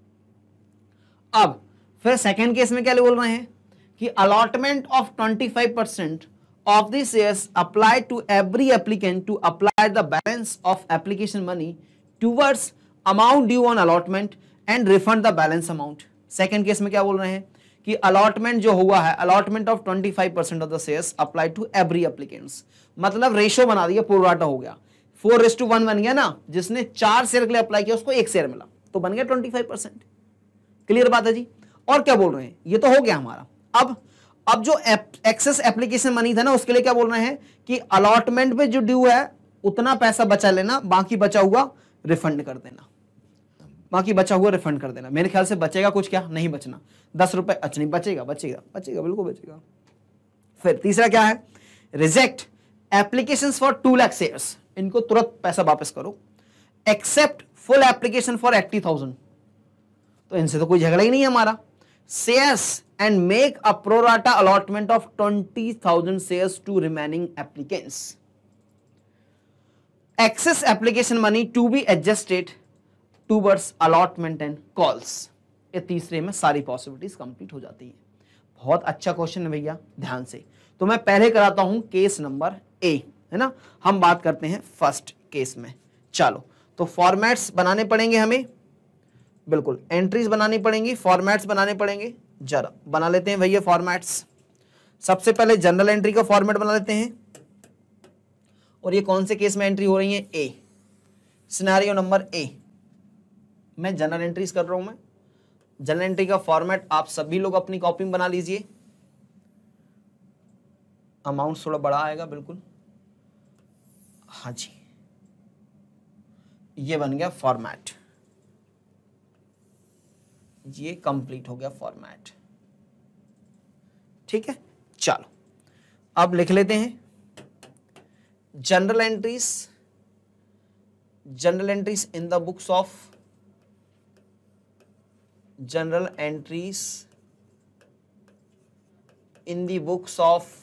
अब फिर सेकंड केस में क्या बोल रहे हैं कि allotment of 25% of the shares apply to every applicant to apply the balance of application money towards amount due on allotment and refund the balance amount. Second case में क्या बोल रहे हैं कि अलॉटमेंट जो हुआ है, allotment of 25% of the shares apply to every applicants, मतलब रेशियो बना दिया, प्रोराटा हो गया, 4:1 बन गया ना। जिसने 4 शेयर के लिए अप्लाई किया उसको 1 शेयर मिला तो बन गया 25%। क्लियर बात है जी। और क्या बोल रहे हैं, ये तो हो गया हमारा। अब जो एक्सेस एप्लीकेशन मनी था ना, उसके लिए क्या बोल रहे हैं कि अलॉटमेंट पे जो ड्यू है उतना पैसा बचा लेना, बाकी बचा हुआ रिफंड कर देना, बाकी बचा हुआ रिफंड कर देना। मेरे ख्याल से बचेगा कुछ, क्या नहीं बचना, 10 रुपए। अच्छा नहीं बचेगा, बचेगा बचेगा बिल्कुल बचेगा। फिर तीसरा क्या है? Reject applications for 2 lakh shares, इनको तुरंत पैसा वापस करो। एक्सेप्ट फुल एप्लीकेशन फॉर 80,000, तो इनसे तो कोई झगड़ा ही नहीं है हमारा। Shares and make a pro rata allotment of 20,000 shares to remaining applicants. Excess application money to be adjusted towards allotment and calls. ये तीसरे में सारी पॉसिबिलिटीज कंप्लीट हो जाती हैं। बहुत अच्छा क्वेश्चन है भैया, ध्यान से। तो मैं पहले कराता हूं केस नंबर ए, है ना। हम बात करते हैं फर्स्ट केस में। चलो तो फॉर्मेट्स बनाने पड़ेंगे हमें, बिल्कुल एंट्रीज बनानी पड़ेंगी, फॉर्मेट्स बनाने पड़ेंगे। जरा बना लेते हैं भैया फॉर्मेट्स। सबसे पहले जनरल एंट्री का फॉर्मेट बना लेते हैं। और ये कौन से केस में एंट्री हो रही है? A, scenario number A. मैं जनरल एंट्रीज कर रहा हूं। मैं जनरल एंट्री का फॉर्मेट आप सभी लोग अपनी कॉपी में बना लीजिए। अमाउंट थोड़ा बड़ा आएगा, बिल्कुल। हाँ जी, ये बन गया फॉर्मेट, ये कंप्लीट हो गया फॉर्मेट। ठीक है, चलो अब लिख लेते हैं general entries in the books of journal entries in the books of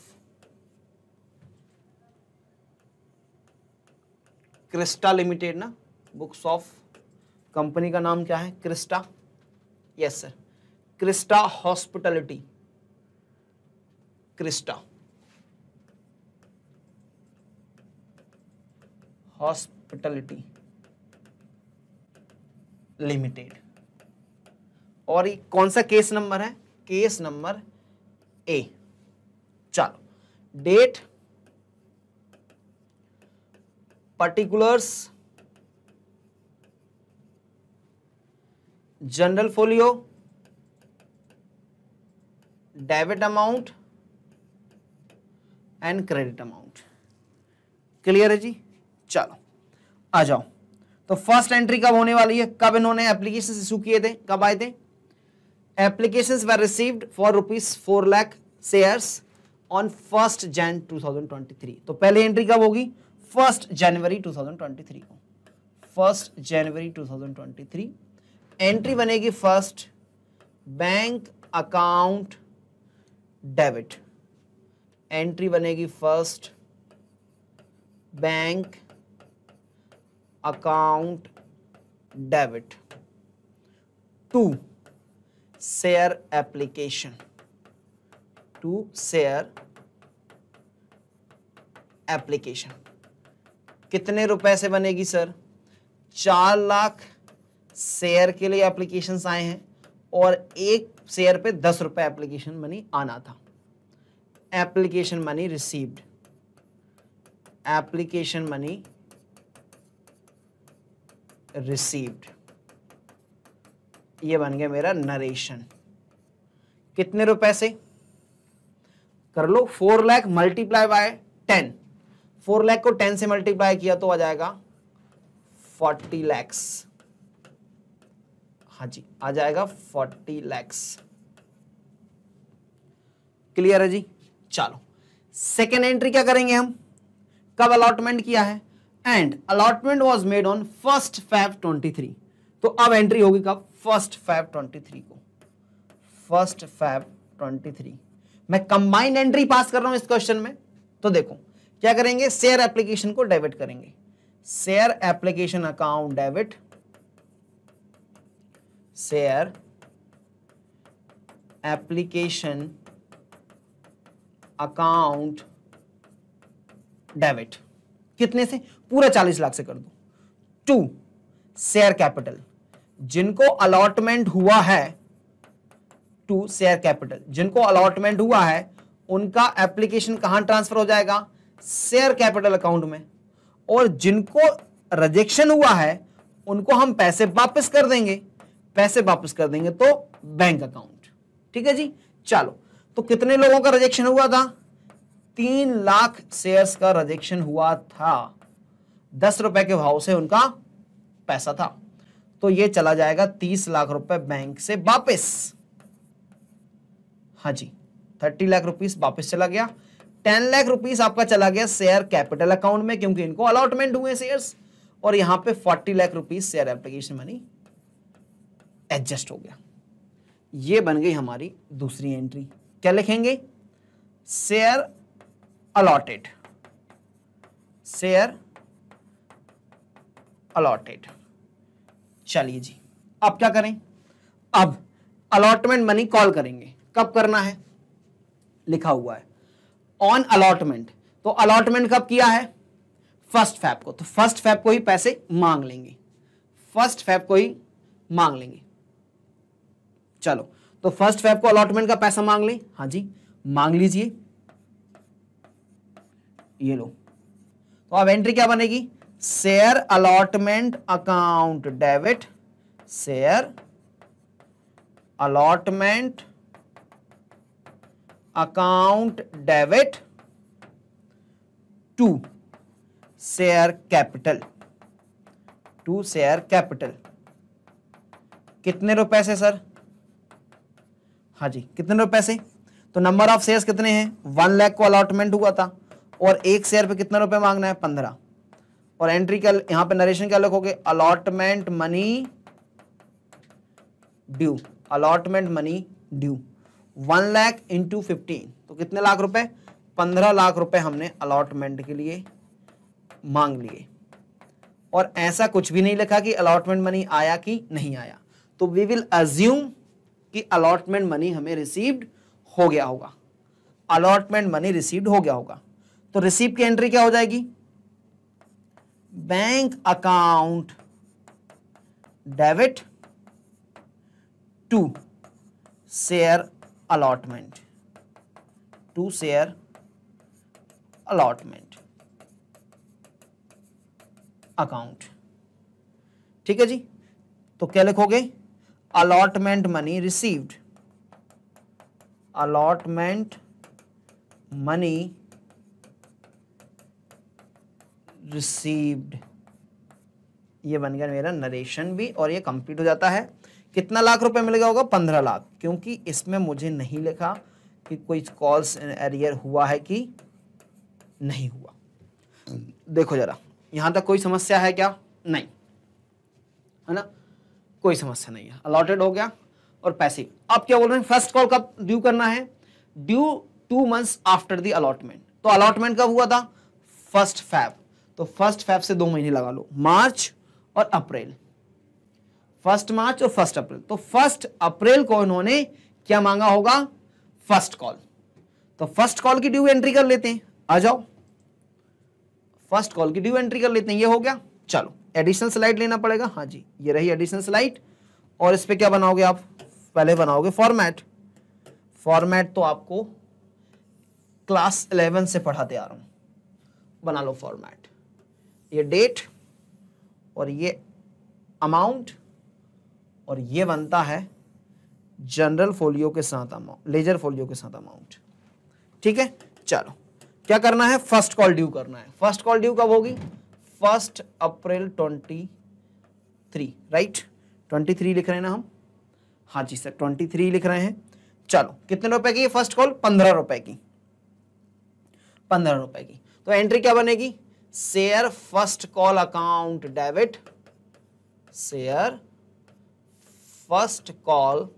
Crista limited ना, बुक्स ऑफ कंपनी का नाम क्या है? Crista. Yes sir, Crista hospitality, Crista hospitality limited. और ये कौन सा केस नंबर है? Case number A. चलो, date, particulars, journal folio, debit amount and credit amount. Clear है जी? चलो आ जाओ। तो फर्स्ट एंट्री कब होने वाली है? कब इन्होंने एप्लीकेशन इशू किए थे, कब आए थे? Applications were received for ₹4 lakh shares on 1 जनवरी 2023। तो पहली एंट्री कब होगी? 1 जनवरी 2023 को। 1 जनवरी 2023 एंट्री बनेगी first, bank account debit. Entry बनेगी first, bank account debit to share application, to share application. कितने रुपए से बनेगी सर? 4 लाख शेयर के लिए एप्लीकेशंस आए हैं और एक शेयर पे 10 रुपए एप्लीकेशन मनी आना था। Application money received, application money received, ये बन गया मेरा नरेशन। कितने रुपए से? कर लो, 4 लाख मल्टीप्लाई बाय 10। 4 लाख को 10 से मल्टीप्लाई किया तो आ जाएगा 40 लैक्स। हाँ जी, आ जाएगा 40 लैक्स। क्लियर है जी? चलो सेकेंड एंट्री क्या करेंगे हम? कब अलॉटमेंट किया है? And allotment was made on 1 Feb 23। तो अब एंट्री होगी कब? 1 Feb 23 को। 1 Feb 23 मैं कंबाइंड एंट्री पास कर रहा हूं इस क्वेश्चन में। तो देखो क्या करेंगे, शेयर एप्लीकेशन को डेबिट करेंगे। Share application account debit, share application account debit. कितने से? पूरा 40 लाख से कर दो। टू शेयर कैपिटल, जिनको अलॉटमेंट हुआ है, टू शेयर कैपिटल, जिनको अलॉटमेंट हुआ है उनका एप्लीकेशन कहां ट्रांसफर हो जाएगा? शेयर कैपिटल अकाउंट में। और जिनको रिजेक्शन हुआ है उनको हम पैसे वापस कर देंगे। पैसे वापस कर देंगे तो बैंक अकाउंट। ठीक है जी? चलो, तो कितने लोगों का रिजेक्शन हुआ था? 3 लाख शेयर्स का रिजेक्शन हुआ था। 10 रुपए के भाव से उनका पैसा था, तो ये चला जाएगा 30 लाख रुपए बैंक से वापस। हाँ जी, 30 लाख रुपीस वापस चला गया। 10 लाख रुपीस आपका चला गया शेयर कैपिटल अकाउंट में, क्योंकि इनको अलॉटमेंट हुए शेयर्स। और यहां पे 40 lakh rupees share application money adjust हो गया। ये बन गई हमारी दूसरी एंट्री। क्या लिखेंगे? Share allotted, share allotted. चलिए जी, अब क्या करें? अब अलॉटमेंट मनी कॉल करेंगे। कब करना है? लिखा हुआ है ऑन अलॉटमेंट। तो अलॉटमेंट कब किया है? 1 Feb को। तो 1 Feb को ही पैसे मांग लेंगे। 1 Feb को ही मांग लेंगे। चलो, तो 1 Feb को अलॉटमेंट का पैसा मांग लें। हाँ जी, मांग लीजिए। ये लो। तो अब एंट्री क्या बनेगी? Share allotment account debit, share allotment account debit to share capital, to share capital. कितने रुपए से सर? हाँ जी, कितने रुपए से? तो नंबर ऑफ शेयर्स कितने हैं? 1 लाख को अलॉटमेंट हुआ था और एक शेयर पे कितना रुपए मांगना है? 15। और एंट्री क्या यहां पे नरेशन क्या लिखोगे? Allotment money due, allotment money due 1 lakh into 15, तो कितने लाख रुपए? 15 लाख रुपए हमने अलॉटमेंट के लिए मांग लिए। और ऐसा कुछ भी नहीं लिखा कि अलॉटमेंट मनी आया कि नहीं आया, तो वी विल अज्यूम कि अलॉटमेंट मनी हमें रिसीव्ड हो गया होगा, अलॉटमेंट मनी रिसीव्ड हो गया होगा। तो रिसीव की एंट्री क्या हो जाएगी? Bank account debit to share allotment, to share allotment account. ठीक है जी, तो क्या लिखोगे? Allotment money received, allotment money received. ये बन गया मेरा नरेशन भी और ये कंप्लीट हो जाता है। कितना लाख रुपए मिल गया होगा? 15 लाख, क्योंकि इसमें मुझे नहीं लिखा कि कोई कॉल्स एरियर हुआ है कि नहीं हुआ। देखो जरा, यहां तक कोई समस्या है क्या? नहीं है ना, कोई समस्या नहीं है। अलॉटेड हो गया और पैसे। अब क्या बोल रहे हैं? फर्स्ट कॉल कब ड्यू करना है? Due 2 months after the allotment. तो अलॉटमेंट कब हुआ था? 1 फैब। तो 1 फैब से 2 महीने लगा लो, मार्च और अप्रैल, 1 मार्च और 1 अप्रैल। तो 1 अप्रैल को इन्होंने क्या मांगा होगा? First call. तो फर्स्ट कॉल की ड्यू एंट्री कर लेते हैं, आ जाओ, फर्स्ट कॉल की ड्यू एंट्री कर लेते हैं। ये हो गया। चलो एडिशनल स्लाइड लेना पड़ेगा। हाँ जी, ये रही एडिशनल स्लाइड। और इस पे क्या बनाओगे आप? पहले बनाओगे फॉर्मेट। फॉर्मेट तो आपको क्लास 11 से पढ़ाते आ रहा हूं। बना लो फॉर्मेट। ये डेट और ये अमाउंट और ये बनता है जनरल फोलियो के साथ अमाउंट, लेजर फोलियो के साथ अमाउंट। ठीक है, चलो क्या करना है? फर्स्ट कॉल ड्यू करना है। फर्स्ट कॉल ड्यू कब होगी? 1 अप्रैल 23, राइट? 23 लिख रहे हैं ना हम? हाँ जी सर, 23 लिख रहे हैं। चलो कितने रुपए की फर्स्ट कॉल? 15 रुपए की, 15 रुपए की। तो एंट्री क्या बनेगी? Share first call account debit, share first call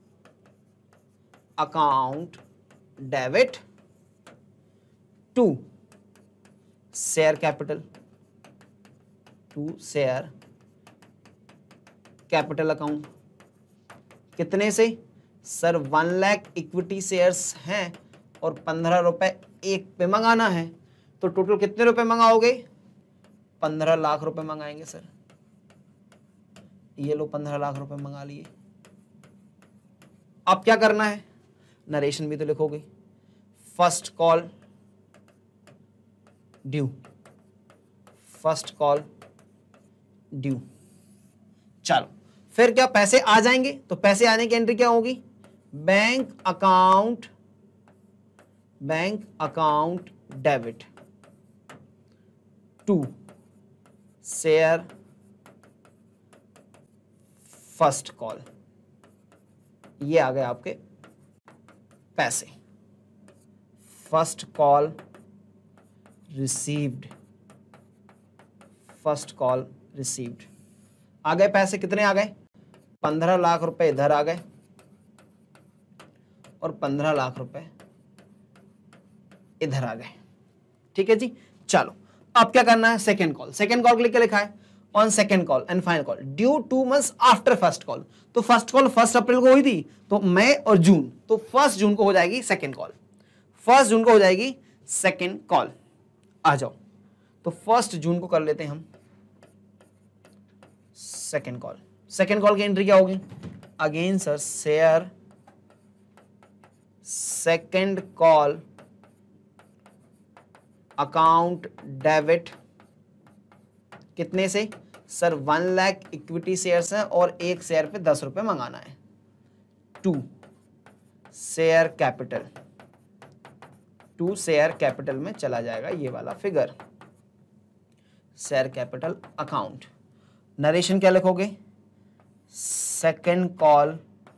account debit to share capital, to share capital account. कितने से? सर 1 लाख इक्विटी शेयर्स हैं और 15 रुपए एक पे मंगाना है, तो टोटल कितने रुपए मंगाओगे? 15 लाख रुपए मंगाएंगे सर। ये लो 15 लाख रुपए मंगा लिए। अब क्या करना है? नरेशन भी तो लिखोगे। First call due, first call due. चलो फिर क्या पैसे आ जाएंगे? तो पैसे आने की एंट्री क्या होगी? Bank account, bank account debit to share first call. ये आ गए आपके पैसे। First call received, first call received. आ गए पैसे। कितने आ गए? 15 लाख रुपए इधर आ गए और 15 लाख रुपए इधर आ गए। ठीक है जी, चलो अब क्या करना है? Second call. सेकेंड कॉल के लिए क्या लिखा है? On second call and final call due 2 months after first call. तो फर्स्ट कॉल 1 अप्रैल को हुई थी, तो मई और जून, तो 1 जून को हो जाएगी सेकेंड कॉल। 1 जून को हो जाएगी सेकेंड कॉल। आ जाओ, तो 1 जून को कर लेते हैं हम सेकेंड कॉल। सेकेंड कॉल की एंट्री क्या होगी? Again sir share second call account debit कितने से? सर 1 लाख इक्विटी शेयर्स हैं और एक शेयर पे 10 रुपए मंगाना है। 2 शेयर कैपिटल, 2 शेयर कैपिटल में चला जाएगा ये वाला figure, share capital account. Narration क्या लिखोगे? सेकंड कॉल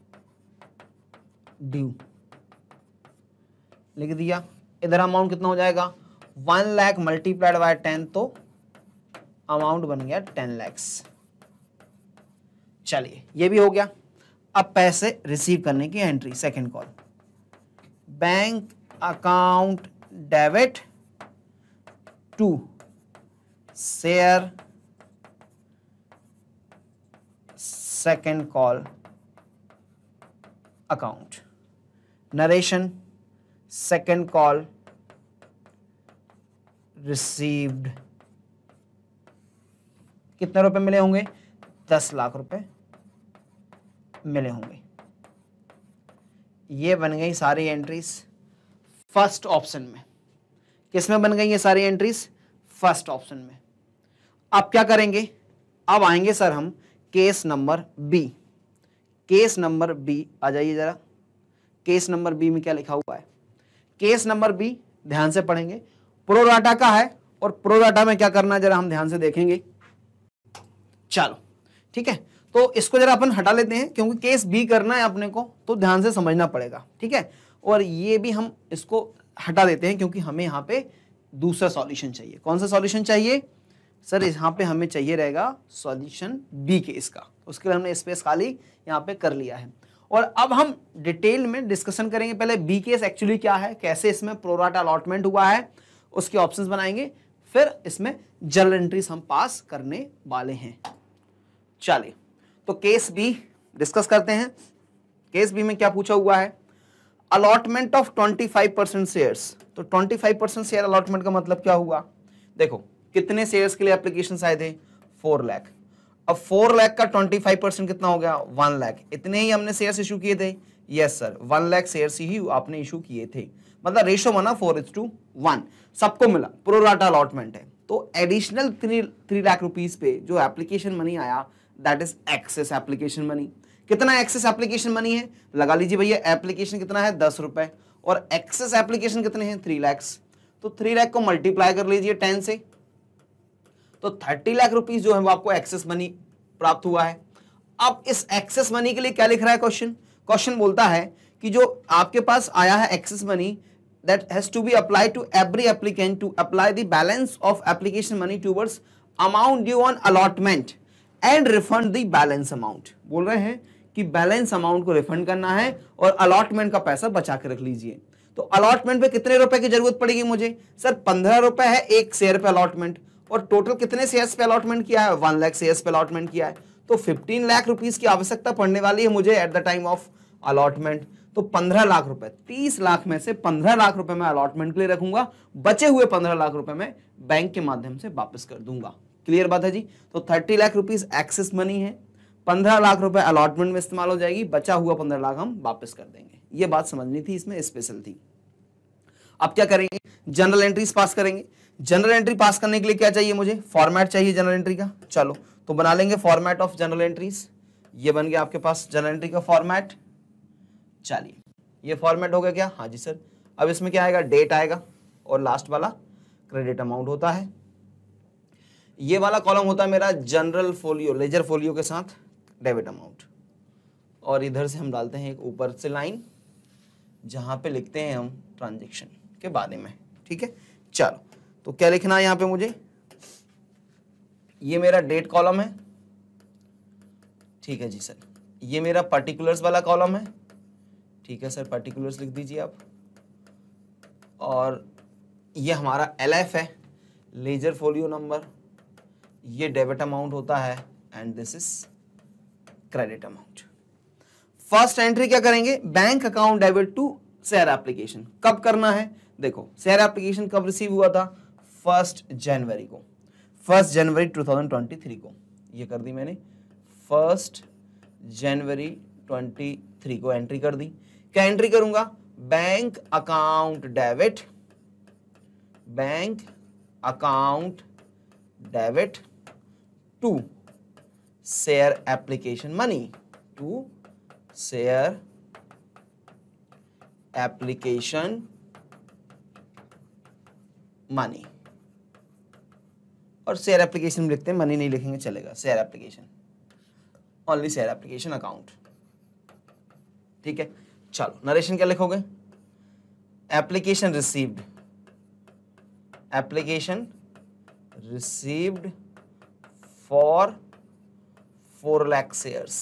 ड्यू लिख दिया। इधर अमाउंट कितना हो जाएगा? 1 लाख मल्टीप्लाइड बाय 10, तो अमाउंट बन गया 10 लाख। चलिए ये भी हो गया। अब पैसे रिसीव करने की entry, second call, bank account debit to share second call account. Narration, second call received. कितने रुपए मिले होंगे? 10 लाख रुपए मिले होंगे। ये बन गई सारी एंट्रीज फर्स्ट ऑप्शन में। किसमें बन गई ये सारी एंट्रीज? फर्स्ट ऑप्शन में। अब क्या करेंगे? अब आएंगे सर हम case number B. Case number B आ जाइए जरा। केस नंबर बी में क्या लिखा हुआ है? केस नंबर बी ध्यान से पढ़ेंगे, प्रोराटा का है, और प्रोराटा में क्या करना है जरा हम ध्यान से देखेंगे। चलो ठीक है, तो इसको जरा अपन हटा लेते हैं क्योंकि केस बी करना है अपने को, तो ध्यान से समझना पड़ेगा। ठीक है, और ये भी हम इसको हटा देते हैं क्योंकि हमें यहाँ पे दूसरा सॉल्यूशन चाहिए। कौन सा सॉल्यूशन चाहिए सर? यहाँ पे हमें चाहिए रहेगा सॉल्यूशन बी केस का, उसके लिए हमने स्पेस खाली यहाँ पे कर लिया है। और अब हम डिटेल में डिस्कशन करेंगे। पहले बी केस एक्चुअली क्या है, कैसे इसमें प्रोराटा अलॉटमेंट हुआ है, उसके ऑप्शंस बनाएंगे, फिर इसमें जर्नल एंट्रीज हम पास करने वाले हैं। चलिए तो केस बी डिस्कस करते हैं। केस बी में क्या पूछा हुआ है? Allotment of 25% shares. तो 25% शेयर अलॉटमेंट का मतलब क्या हुआ? देखो कितने शेयर्स के लिए एप्लीकेशन आए थे? 4 लाख। अब 4 लाख का 25% कितना हो गया? 1 लाख। इतने ही हमने शेयर्स इशू किए थे? यस सर, 1 लाख शेयर्स ही आपने इशू किए थे, मतलब रेशो बना 4:1, सबको मिला, प्रोराटा अलॉटमेंट है। तो एडिशनल 3 लाख रुपीस पे जो एप्लीकेशन मनी आया, that is excess application money. कितना एक्सेस एप्लीकेशन मनी है? लगा लीजिए भैया, एप्लीकेशन कितना है? 10 रुपए, और एक्सेस एप्लीकेशन कितने हैं? 3 लाख। तो 3 लाख को मल्टीप्लाई कर लीजिए 10 से, तो 30 लाख रुपीस जो है वो आपको एक्सेस मनी प्राप्त हुआ है। अब इस एक्सेस मनी के लिए क्या लिख रहा है क्वेश्चन? क्वेश्चन बोलता है कि जो आपके पास आया है excess money, that has to be applied to every applicant to apply the balance of application money towards amount due on allotment and refund the balance amount. बोल रहे हैं कि बैलेंस अमाउंट को रिफंड करना है और अलॉटमेंट का पैसा बचा के रख लीजिए। तो अलॉटमेंट पे कितने रुपए की जरूरत पड़ेगी मुझे? सर 15 रुपए है एक शेयर पे अलॉटमेंट, और टोटल कितने शेयर्स पे अलॉटमेंट किया है? 1 लाख शेयर्स पे अलॉटमेंट किया है, तो 15 लाख रुपीस की आवश्यकता पड़ने वाली है मुझे at the time of allotment. तो 15 लाख रुपए, 30 लाख में से 15 लाख रुपए मैं अलॉटमेंट के लिए रखूंगा, बचे हुए 15 लाख रुपए मैं बैंक के माध्यम से वापस कर दूंगा। क्लियर बात है जी? तो 30 लाख रुपीस एक्सेस मनी है, 15 लाख रुपए अलॉटमेंट में इस्तेमाल हो जाएगी, बचा हुआ 15 लाख हम वापस कर देंगे। ये बात समझनी थी, इसमें स्पेशल थी। अब क्या करेंगे? जनरल एंट्रीज पास करेंगे। जनरल एंट्री पास करने के लिए क्या चाहिए मुझे? फॉर्मेट चाहिए जनरल एंट्री का। चलो तो बना लेंगे फॉर्मेट ऑफ जनरल एंट्रीज। ये बन गया आपके पास जनरल एंट्री का फॉर्मेट। चलिए ये फॉर्मेट हो गया क्या? हाँ जी सर। अब इसमें क्या आएगा? डेट आएगा, और लास्ट वाला क्रेडिट अमाउंट होता है। ये वाला कॉलम होता है मेरा जनरल फोलियो, लेजर फोलियो के साथ डेबिट अमाउंट, और इधर से हम डालते हैं एक ऊपर से लाइन जहां पे लिखते हैं हम ट्रांजेक्शन के बारे में। ठीक है, चलो तो क्या लिखना है यहां पे मुझे? ये मेरा डेट कॉलम है, ठीक है जी सर। ये मेरा पर्टिकुलर्स वाला कॉलम है, ठीक है सर, पर्टिकुलर्स लिख दीजिए आप। और ये हमारा LF है, लेजर फोलियो नंबर। ये डेबिट अमाउंट होता है, and this is credit amount. First entry क्या करेंगे? Bank account debit to share application. कब करना है? देखो शेयर एप्लीकेशन कब रिसीव हुआ था? 1 जनवरी को, 1 जनवरी 2023 को। ये कर दी मैंने, 1 जनवरी 23 को एंट्री कर दी। क्या एंट्री करूंगा? Bank account debit, bank account debit to share application money, to share application money, और शेयर एप्लीकेशन लिखते हैं, मनी नहीं लिखेंगे चलेगा, share application, only share application account. ठीक है, चलो नरेशन क्या लिखोगे? Application received, application received for 4 lakh shares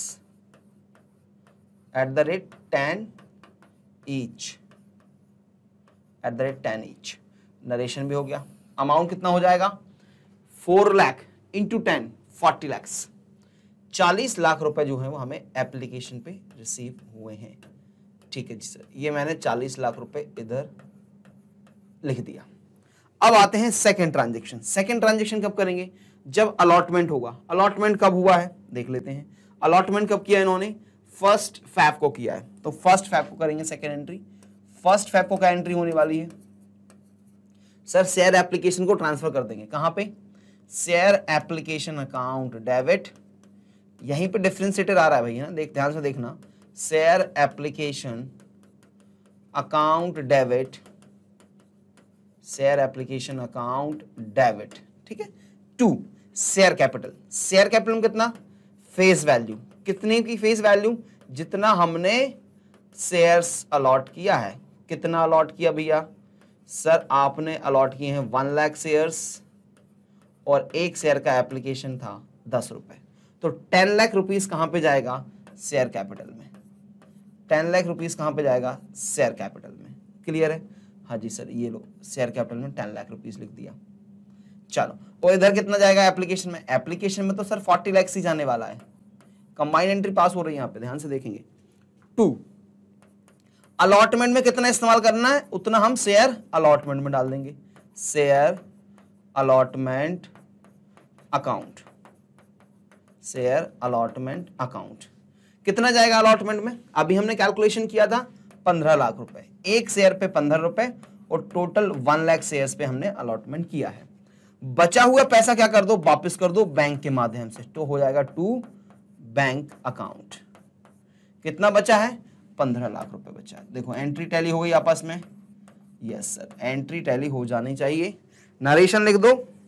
at the rate 10 each, at the rate 10 each. Narration भी हो गया। अमाउंट कितना हो जाएगा? 4 लाख इंटू 10, 40 लैक्स, 40 लाख रुपए जो है वो हमें एप्लीकेशन पे रिसीव हुए हैं। ठीक है जी सर, ये मैंने 40 लाख रुपए इधर लिख दिया। अब आते हैं सेकंड ट्रांजैक्शन। सेकंड ट्रांजैक्शन कब करेंगे? जब अलॉटमेंट होगा। अलॉटमेंट कब हुआ है देख लेते हैं। अलॉटमेंट कब किया इन्होंने? 1 फ़रवरी को किया है, तो 1 फ़रवरी को करेंगे सेकंड एंट्री। 1 फ़रवरी को क्या एंट्री होने वाली है? सर शेयर एप्लीकेशन को ट्रांसफर कर देंगे। कहां पे? शेयर एप्लीकेशन अकाउंट डेबिट, यहीं पे डिफरेंशिएटर आ रहा है भैया, देख ध्यान से देखना। Share application account debit, share application account debit, ठीक है, to share capital. Share capital में कितना? फेस वैल्यू, कितने की फेस वैल्यू? जितना हमने शेयर्स अलॉट किया है। कितना अलॉट किया भैया? सर आपने अलॉट किए हैं 1 लाख शेयर्स, और 1 शेयर का एप्लीकेशन था 10 रुपए, तो 10 लाख रुपीस कहां पे जाएगा? शेयर कैपिटल में। 10 लाख रुपीस कहां पे जाएगा? शेयर कैपिटल में। क्लियर है? हाँ जी सर, ये लो शेयर कैपिटल में 10 लाख रुपीस लिख दिया। चलो, और इधर कितना जाएगा एप्लीकेशन में? एप्लीकेशन में तो सर 40 लाख ही जाने वाला है। कंबाइंड एंट्री पास हो रही है यहाँ पे, ध्यान से देखेंगे। 2 अलॉटमेंट में कितना इस्तेमाल करना है उतना हम शेयर अलॉटमेंट में डाल देंगे। Share allotment account, share allotment account. कितना जाएगा अलॉटमेंट में? अभी हमने कैलकुलेशन किया था 15 लाख रुपए, 1 शेयर पे 15 रुपए, और टोटल 1 लाख शेयर्स पे हमने अलॉटमेंट किया है। बचा हुआ पैसा क्या कर दो? वापस कर दो बैंक के माध्यम से, तो हो जाएगा टू बैंक अकाउंट। कितना बचा है? 15 लाख रुपए बचा है। देखो एंट्री टैली हो गई आपस में। यस सर, एंट्री टैली हो जानी चाहिए। नरेशन लिख दो।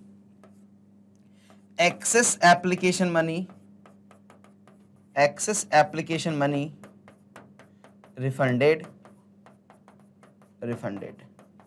Excess application money, excess application money refunded, refunded.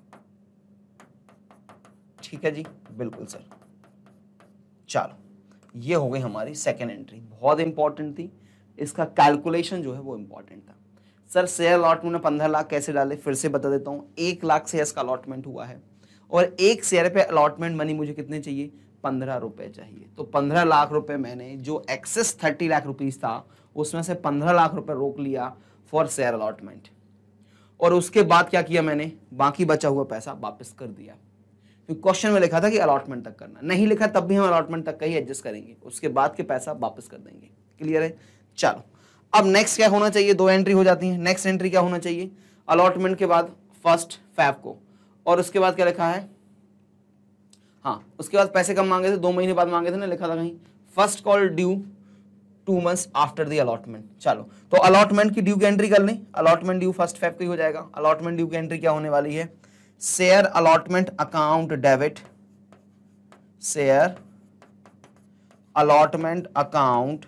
ठीक है जी, बिल्कुल सर। चलो, ये हो गई हमारी सेकेंड एंट्री, बहुत इंपॉर्टेंट थी। इसका कैलकुलेशन जो है वो इंपॉर्टेंट था। सर शेयर अलॉटमेंट में 15 लाख कैसे डाले? फिर से बता देता हूं। 1 लाख शेयर्स का अलॉटमेंट हुआ है, और 1 शेयर पे अलॉटमेंट मनी मुझे कितने चाहिए? 15 रुपए चाहिए। तो 15 लाख रुपए मैंने, जो एक्सेस 30 लाख रुपीस था उसमें से 15 लाख रुपए रोक लिया फॉर शेयर अलॉटमेंट, और उसके बाद क्या किया मैंने? बाकी बचा हुआ पैसा वापस कर दिया। क्योंकि क्वेश्चन में लिखा था कि अलॉटमेंट तक करना, नहीं लिखा तब भी हम अलॉटमेंट तक का ही एडजस्ट करेंगे, उसके बाद के पैसा वापस कर देंगे। क्लियर है? चलो, अब नेक्स्ट क्या होना चाहिए? 2 एंट्री हो जाती है। नेक्स्ट एंट्री क्या होना चाहिए? अलॉटमेंट के बाद 1 फ़रवरी को, और उसके बाद क्या लिखा है? हाँ, उसके बाद पैसे कब मांगे थे? 2 महीने बाद मांगे थे ना, लिखा था कहीं। First call due 2 months after the allotment. चलो, तो अलॉटमेंट की ड्यू की एंट्री कर लें। अलॉटमेंट ड्यू 1 फ़रवरी को ही हो जाएगा। अलॉटमेंट ड्यू की एंट्री क्या होने वाली है? Share allotment account debit, share allotment account,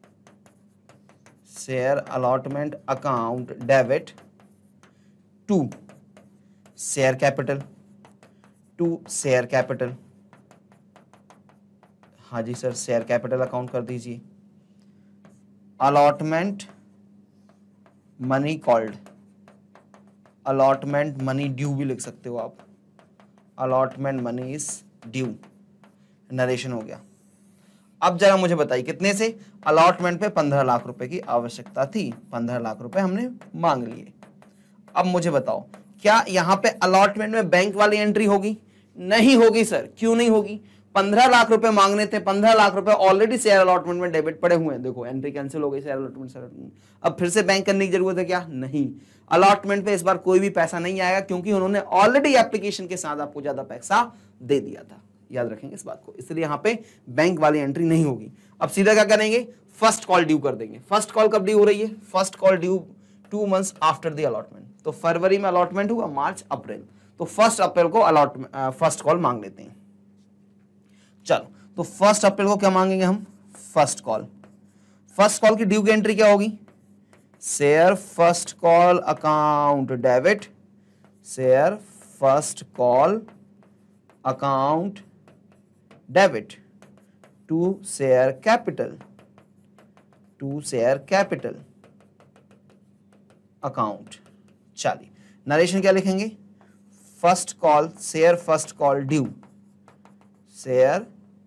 share allotment account debit to share capital, to share capital. हाँ जी सर, शेयर कैपिटल अकाउंट कर दीजिए। Allotment money called, allotment money due भी लिख सकते हो आप। Allotment money is due. Narration हो गया। अब जरा मुझे बताइए कितने से? अलॉटमेंट पे 15 लाख रुपए की आवश्यकता थी, 15 लाख रुपए हमने मांग लिए। अब मुझे बताओ, क्या यहां पे अलॉटमेंट में बैंक वाली एंट्री होगी? नहीं होगी सर। क्यों नहीं होगी? 15 लाख रुपए मांगने थे, 15 लाख रुपए ऑलरेडी शेयर अलॉटमेंट में डेबिट पड़े हुए हैं। देखो एंट्री कैंसिल हो गई, शेयर अलॉटमेंट। अब फिर से बैंक करने की जरूरत है क्या? नहीं। अलॉटमेंट पे इस बार कोई भी पैसा नहीं आएगा, क्योंकि उन्होंने ऑलरेडी एप्लीकेशन के साथ आपको ज्यादा पैसा दे दिया था। याद रखेंगे इस बात को, इसलिए यहाँ पे बैंक वाली एंट्री नहीं होगी। अब सीधा क्या करेंगे, फर्स्ट कॉल ड्यू कर देंगे। फर्स्ट कॉल कब ड्यू हो रही है, first call due 2 months after the allotment. तो फरवरी में अलॉटमेंट हुआ, मार्च अप्रैल, तो 1 अप्रैल को फर्स्ट कॉल मांग लेते हैं। चलो, तो 1 अप्रैल को क्या मांगेंगे हम, फर्स्ट कॉल। फर्स्ट कॉल की ड्यू की एंट्री क्या होगी, share first call account debit, share first call account debit to share capital, to share capital account. चलिए नरेशन क्या लिखेंगे, first call, share first call due, share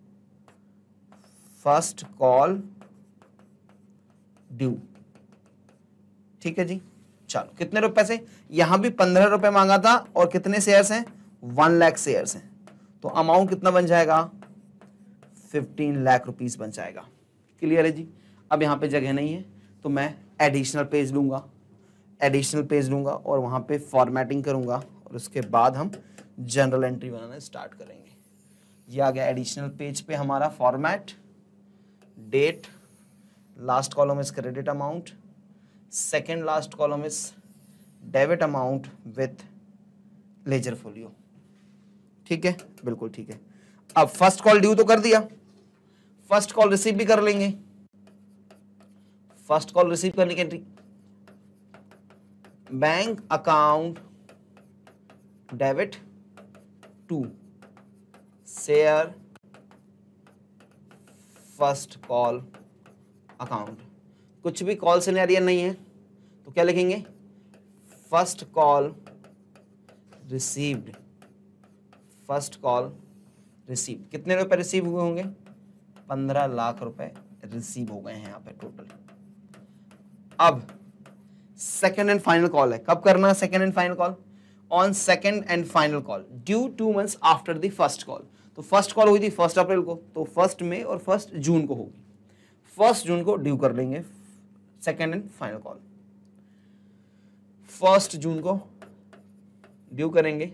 first call due. ठीक है जी। चलो, कितने रुपए से, यहां भी 15 रुपए मांगा था और कितने शेयर्स हैं, 1 लाख शेयर्स हैं, तो अमाउंट कितना बन जाएगा, 15 लाख रुपीस बन जाएगा। क्लियर है जी। अब यहां पे जगह नहीं है तो मैं एडिशनल पेज लूंगा, एडिशनल पेज लूंगा और वहां पे फॉर्मेटिंग करूंगा और उसके बाद हम जनरल एंट्री बनाना स्टार्ट करेंगे। ये आ गया एडिशनल पेज पे हमारा format, date, last column is credit amount, second last column is debit amount with ledger folio. ठीक है, बिल्कुल ठीक है। अब फर्स्ट कॉल ड्यू तो कर दिया, फर्स्ट कॉल रिसीव भी कर लेंगे। फर्स्ट कॉल रिसीव करने की entry, bank account debit to share first call account. कुछ भी कॉल सिनेरियो नहीं है तो क्या लिखेंगे, first call received, first call receive. कितने रुपए रिसीव हुए होंगे, 15 लाख रुपए रिसीव हो गए हैं यहाँ पे टोटल। अब सेकेंड एंड फाइनल कॉल है, कब करना है second and final call, on second and final call due 2 months after the first call. तो फर्स्ट कॉल हुई थी 1 अप्रैल को, तो 1 मई और 1 जून को होगी। 1 जून को ड्यू कर लेंगे second and final call, 1 June को ड्यू करेंगे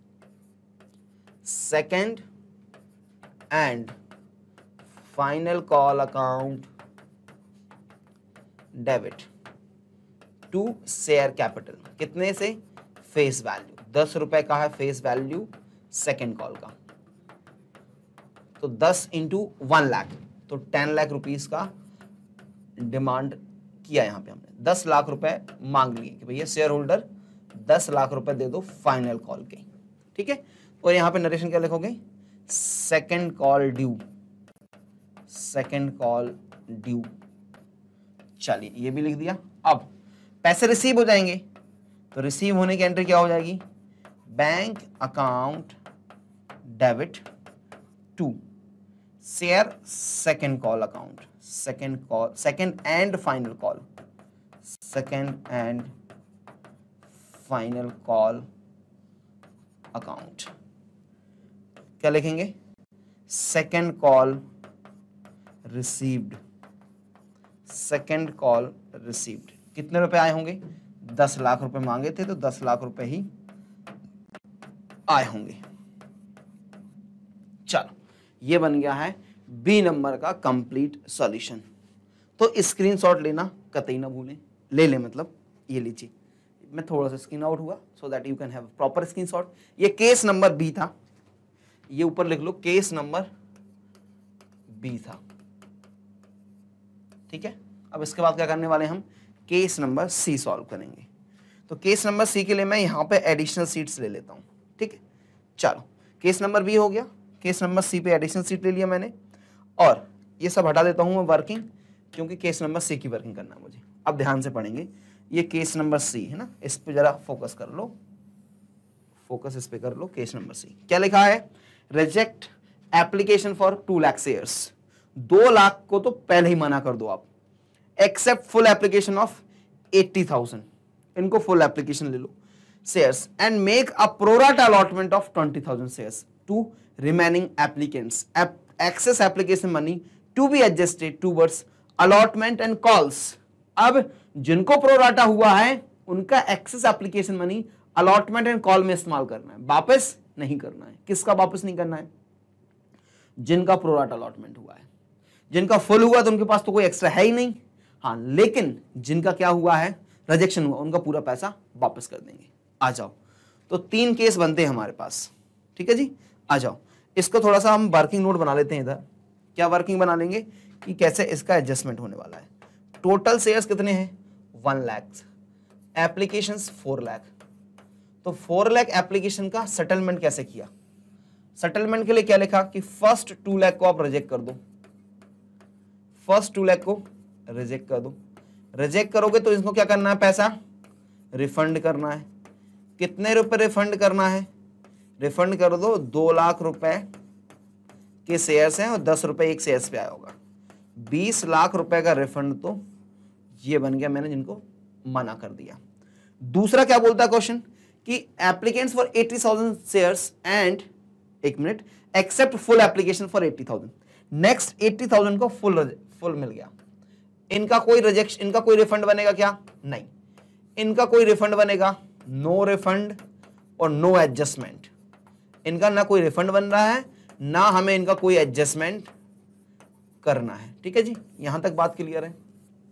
second and final call account debit to share capital. कितने से, फेस वैल्यू 10 रुपए का है फेस वैल्यू सेकेंड कॉल का, तो 10 इंटू 1 लाख, तो 10 लाख रुपीस का डिमांड किया। यहां पे हमने 10 लाख रुपए मांग लिए कि भैया शेयर होल्डर 10 लाख रुपए दे दो फाइनल कॉल के। ठीक है, और यहां पे नरेशन क्या लिखोगे, second call due, second call due. चलिए ये भी लिख दिया। अब पैसे रिसीव हो जाएंगे, तो रिसीव होने की एंट्री क्या हो जाएगी, bank account debit to share second call account, second call, second and final call, second and final call account. क्या लिखेंगे, second call received, second call received. कितने रुपए आए होंगे, 10 लाख रुपए मांगे थे तो 10 लाख रुपए ही आए होंगे। चलो, ये बन गया है बी नंबर का कंप्लीट सॉल्यूशन। तो स्क्रीनशॉट लेना कतई ना भूलें, ले लें मतलब ये लीजिए, मैं थोड़ा सा स्क्रीन आउट हुआ so that you can have proper screenshot. ये केस नंबर बी था, ये ऊपर लिख लो केस नंबर बी था। ठीक है, अब इसके बाद क्या करने वाले हम, केस नंबर सी सॉल्व करेंगे। तो केस नंबर सी के लिए मैं यहां पे एडिशनल सीट्स ले लेता हूं। ठीक है, चलो केस नंबर बी हो गया, केस नंबर सी पे एडिशनल सीट ले लिया मैंने, और ये सब हटा देता हूं मैं वर्किंग, क्योंकि केस नंबर सी की वर्किंग करना है मुझे। अब ध्यान से पढ़ेंगे, ये केस नंबर सी है ना, इस पे जरा फोकस कर लो, फोकस इस पे कर लो। केस नंबर सी क्या लिखा है, reject application for 2 lakh shares. 2 lakh को तो पहले ही मना कर दो आप, एक्सेप्ट फुल एप्लीकेशन ऑफ 80,000, इनको फुल एप्लीकेशन ले लो shares, and make a pro rata allotment of 20,000 shares to remaining applicants, excess application money to be adjusted towards allotment and calls. अब जिनको प्रोराटा हुआ है उनका excess application money allotment and call में इस्तेमाल करना है, वापस नहीं करना है। किसका वापस नहीं करना है, जिनका प्रोराटा अलॉटमेंट हुआ है। जिनका फुल हुआ तो उनके पास तो कोई एक्स्ट्रा है ही नहीं, हाँ, लेकिन जिनका क्या हुआ है, रिजेक्शन हुआ, उनका पूरा पैसा वापस कर देंगे। आ जाओ, तो 3 केस बनते हैं हमारे पास, ठीक है जी। आ जाओ, इसको थोड़ा सा हम वर्किंग नोट बना लेते हैं इधर। क्या वर्किंग बना लेंगे कि कैसे इसका एडजस्टमेंट होने वाला है। टोटल शेयर्स कितने हैं, 1 लाख, एप्लीकेशंस 4 लाख। तो 4 लाख एप्लीकेशन का सेटलमेंट कैसे किया, सेटलमेंट के लिए क्या लिखा कि फर्स्ट 2 लाख को आप रिजेक्ट कर दो, फर्स्ट 2 लाख को रिजेक्ट कर दो। रिजेक्ट करोगे तो इसको क्या करना है, पैसा रिफंड करना है। कितने रुपए रिफंड करना है, रिफंड कर दो 2 लाख रुपए के शेयर्स हैं और 10 रुपए एक शेयर्स पे आया होगा, 20 लाख रुपए का रिफंड तो ये बन गया, मैंने जिनको मना कर दिया। दूसरा क्या बोलता है क्वेश्चन कि एप्लीकेंट्स फॉर 80,000 शेयर्स एंड, एक minute, accept full application for 80,000, next 80,000 को फुल मिल गया। इनका कोई रिजेक्शन, इनका कोई रिफंड बनेगा क्या, नहीं, इनका कोई रिफंड बनेगा, नो रिफंड और नो एडजस्टमेंट। इनका ना कोई रिफंड बन रहा है, ना हमें इनका कोई एडजस्टमेंट करना है, ठीक है जी, यहां तक बात क्लियर है।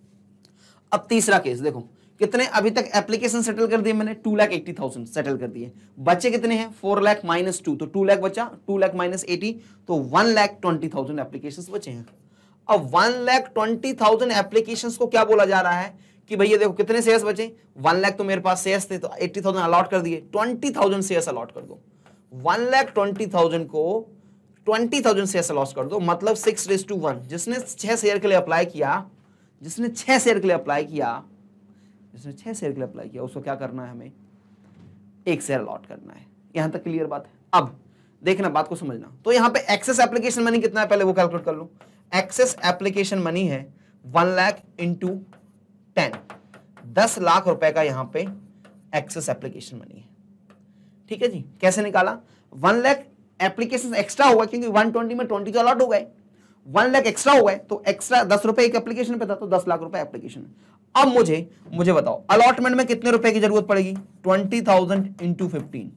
अब तीसरा केस देखो, कितने अभी तक एप्लीकेशन सेटल कर दिए मैंने, 2,80,000 सेटल कर दिए, बचे कितने हैं, 4 लाख माइनस 2, तो 2 लाख बचा, 2 लाख माइनस 80, तो 1,20,000 एप्लीकेशन बचे हैं। अब 1,20,000 एप्लीकेशन को क्या बोला जा रहा है कि भैया देखो कितने शेयर्स बचे, 1 लाख तो मेरे पास शेयर्स थे तो 80,000 अलॉट कर दिए, 20,000 शेयर्स अलॉट कर दो, 1,20,000 को 20,000 शेयर्स अलॉट कर दो, मतलब 6:1। जिसने 6 शेयर के लिए अप्लाई किया, जिसने 6 शेयर के लिए अप्लाई किया, जिसने 6 शेयर के लिए अप्लाई किया, उसको क्या करना है, हमें 1 शेयर अलॉट करना है। यहां तक क्लियर बात है। अब देखना, बात को समझना, तो यहां पे एक्सेस एप्लीकेशन मनी कितना है, पहले वो कैलकुलेट कर लो। एक्सेस एप्लीकेशन मनी है 1 लाख इंटू 10, 10 लाख रुपए का यहां पे एक्सेस एप्लीकेशन मनी है, ठीक है जी। कैसे निकाला, 1 लाख एप्लीकेशन एक्स्ट्रा हुआ क्योंकि 120 में 20 तो अलॉट हो गए, 1 लाख एक्स्ट्रा हो गए तो एक्स्ट्रा 10 रुपए एक एप्लीकेशन पे था, तो 10 लाख रुपए एप्लीकेशन। अब मुझे बताओ अलॉटमेंट में कितने रुपए की जरूरत पड़ेगी, 20,000 इंटू 15,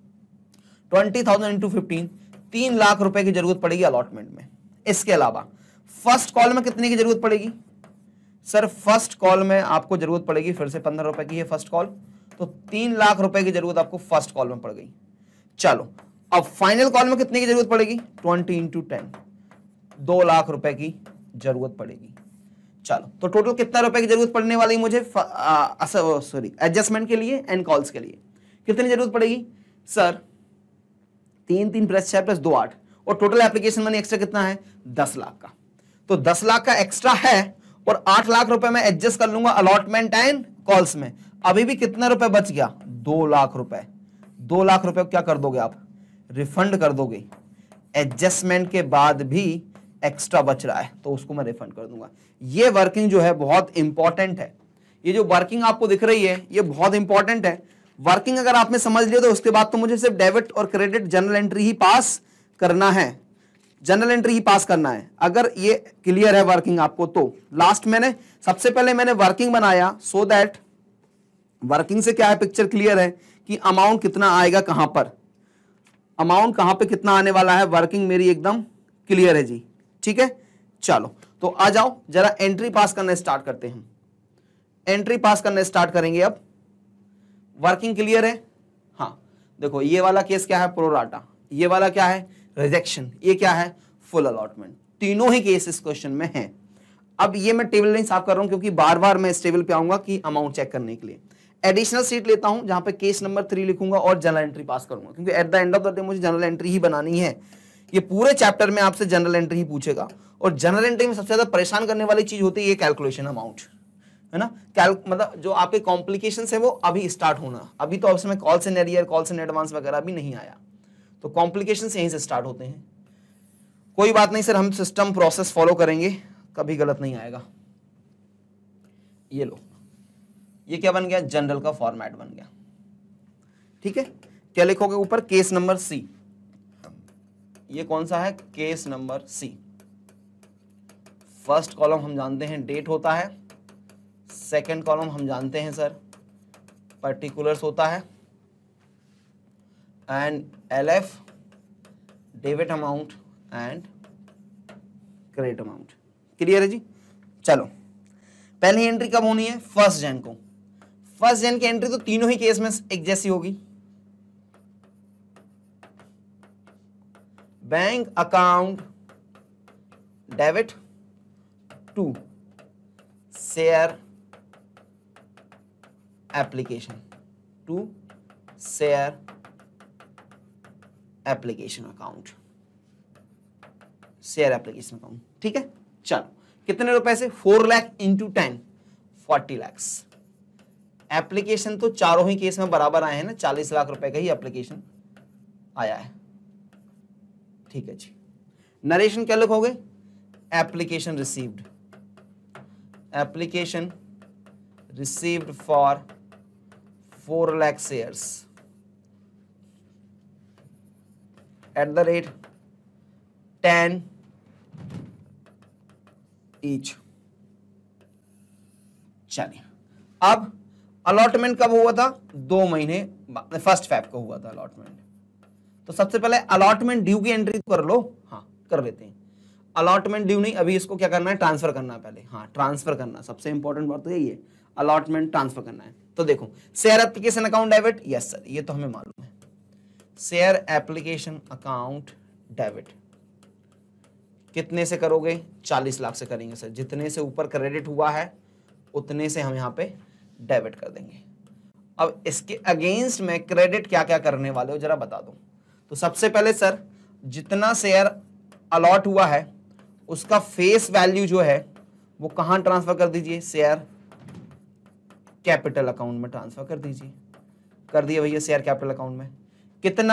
20,000 इंटू 15, 3 लाख रुपए की जरूरत पड़ेगी अलॉटमेंट में। इसके अलावा फर्स्ट कॉल में कितने की जरूरत पड़ेगी, सर फर्स्ट कॉल में आपको जरूरत पड़ेगी फिर से 15 रुपए की है फर्स्ट कॉल, तो 3 लाख रुपए की जरूरत आपको फर्स्ट कॉल में पड़ गई। चलो अब फाइनल कॉल में कितने की जरूरत पड़ेगी, 20 इंटू 10, 2 लाख रुपए की जरूरत पड़ेगी। चलो तो टोटल कितना रुपए की जरूरत पड़ने वाली मुझे, सॉरी एडजस्टमेंट के लिए एंड कॉल्स के लिए कितनी जरूरत पड़ेगी, सर 3 प्लस 6 प्लस 2 8, और टोटल एप्लीकेशन मनी एक्स्ट्रा कितना है, 10 लाख का। तो 10 लाख का एक्स्ट्रा है और 8 लाख रुपए में एडजस्ट कर लूंगा अलॉटमेंट एंड कॉल्स में। अभी भी कितना रुपए बच गया, 2 लाख रुपए। 2 लाख रुपए क्या कर दोगे आप, रिफंड कर दोगे। एडजस्टमेंट के बाद भी एक्स्ट्रा बच रहा है तो उसको मैं रिफंड कर दूंगा। ये वर्किंग जो है बहुत इंपॉर्टेंट है, ये जो वर्किंग आपको दिख रही है ये बहुत इंपॉर्टेंट है। वर्किंग अगर आपने समझ लिया तो उसके बाद तो मुझे सिर्फ डेबिट और क्रेडिट जनरल एंट्री ही पास करना है, जनरल एंट्री ही पास करना है। अगर ये क्लियर है वर्किंग आपको, तो लास्ट मैंने सबसे पहले मैंने वर्किंग बनाया सो दैट वर्किंग से क्या है, पिक्चर क्लियर है कि अमाउंट कितना आएगा, कहां पर अमाउंट कहां पे कितना आने वाला है, वर्किंग मेरी एकदम क्लियर है जी, ठीक है। चलो तो आ जाओ जरा एंट्री पास करना स्टार्ट करते हैं, एंट्री पास करना स्टार्ट करेंगे। अब वर्किंग क्लियर है, हाँ देखो ये वाला केस क्या है, प्रोराटा, ये वाला क्या है, रिजेक्शन, ये क्या है, फुल अलॉटमेंट। तीनों ही केस इस क्वेश्चन में हैं। अब ये मैं टेबल नहीं साफ कर रहा हूं क्योंकि बार बार मैं इस टेबल पे आऊंगा कि अमाउंट चेक करने के लिए। एडिशनल सीट लेता हूं जहां पे केस नंबर 3 लिखूंगा और जनरल एंट्री पास करूंगा, क्योंकि at the end of the day मुझे जनरल एंट्री ही बनानी है। ये पूरे चैप्टर में आपसे जनरल एंट्री ही पूछेगा, और जनरल एंट्री में सबसे ज्यादा परेशान करने वाली चीज होती है ये कैलकुलेशन अमाउंट, है ना। मतलब जो आपके कॉम्प्लिकेशंस है वो अभी स्टार्ट होना, अभी तो उसमें calls in arrear, calls in advance वगैरह भी नहीं आया, तो कॉम्प्लिकेशंस यहीं से स्टार्ट होते हैं। कोई बात नहीं सर, हम सिस्टम प्रोसेस फॉलो करेंगे, कभी गलत नहीं आएगा। ये लो, ये क्या बन गया, जनरल का फॉर्मेट बन गया, ठीक है। क्या लिखोगे ऊपर, केस नंबर सी, ये कौन सा है, case number C. First column हम जानते हैं डेट होता है, सेकंड कॉलम हम जानते हैं सर पर्टिकुलर्स होता है, and LF debit amount and credit amount. Clear है जी? चलो, पहली एंट्री कब होनी है? 1 जन को। 1 जन की एंट्री तो तीनों ही केस में एक जैसी होगी। Bank account debit to share application, to share application account, share application account. ठीक है, चलो कितने रुपए से? 4 लाख इंटू 10, 40 लाख। एप्लीकेशन तो चारों ही केस में बराबर आए हैं ना, 40 लाख रुपए का ही एप्लीकेशन आया है। ठीक है जी, नरेशन क्या लिखोगे? Application received, application received for 4 lakh shares at the rate 10 each. चलिए, अब अलॉटमेंट कब हुआ था? 2 महीने, 1 फेब को हुआ था अलॉटमेंट। तो सबसे पहले अलॉटमेंट ड्यू की एंट्री कर लो। हाँ, कर लेते हैं। अलॉटमेंट ड्यू नहीं, अभी इसको क्या करना है? ट्रांसफर करना है पहले। हाँ, ट्रांसफर करना, सबसे इंपॉर्टेंट बात तो यही है, अलॉटमेंट ट्रांसफर करना है। तो देखो, share application account debit, yes sir, ये तो हमें मालूम है। शेयर एप्लीकेशन अकाउंट डेबिट कितने से करोगे? 40 लाख से करेंगे सर। जितने से ऊपर क्रेडिट हुआ है उतने से हम यहाँ पे डेबिट कर देंगे। अब इसके अगेंस्ट में क्रेडिट क्या क्या करने वाले हो जरा बता दो। तो सबसे पहले सर, जितना शेयर अलॉट हुआ है उसका फेस वैल्यू जो है वो कहां ट्रांसफर कर दीजिए? शेयर कैपिटल अकाउंट में ट्रांसफर कर दीजिए। कर दिए भैया शेयर कैपिटल अकाउंट में। कितना?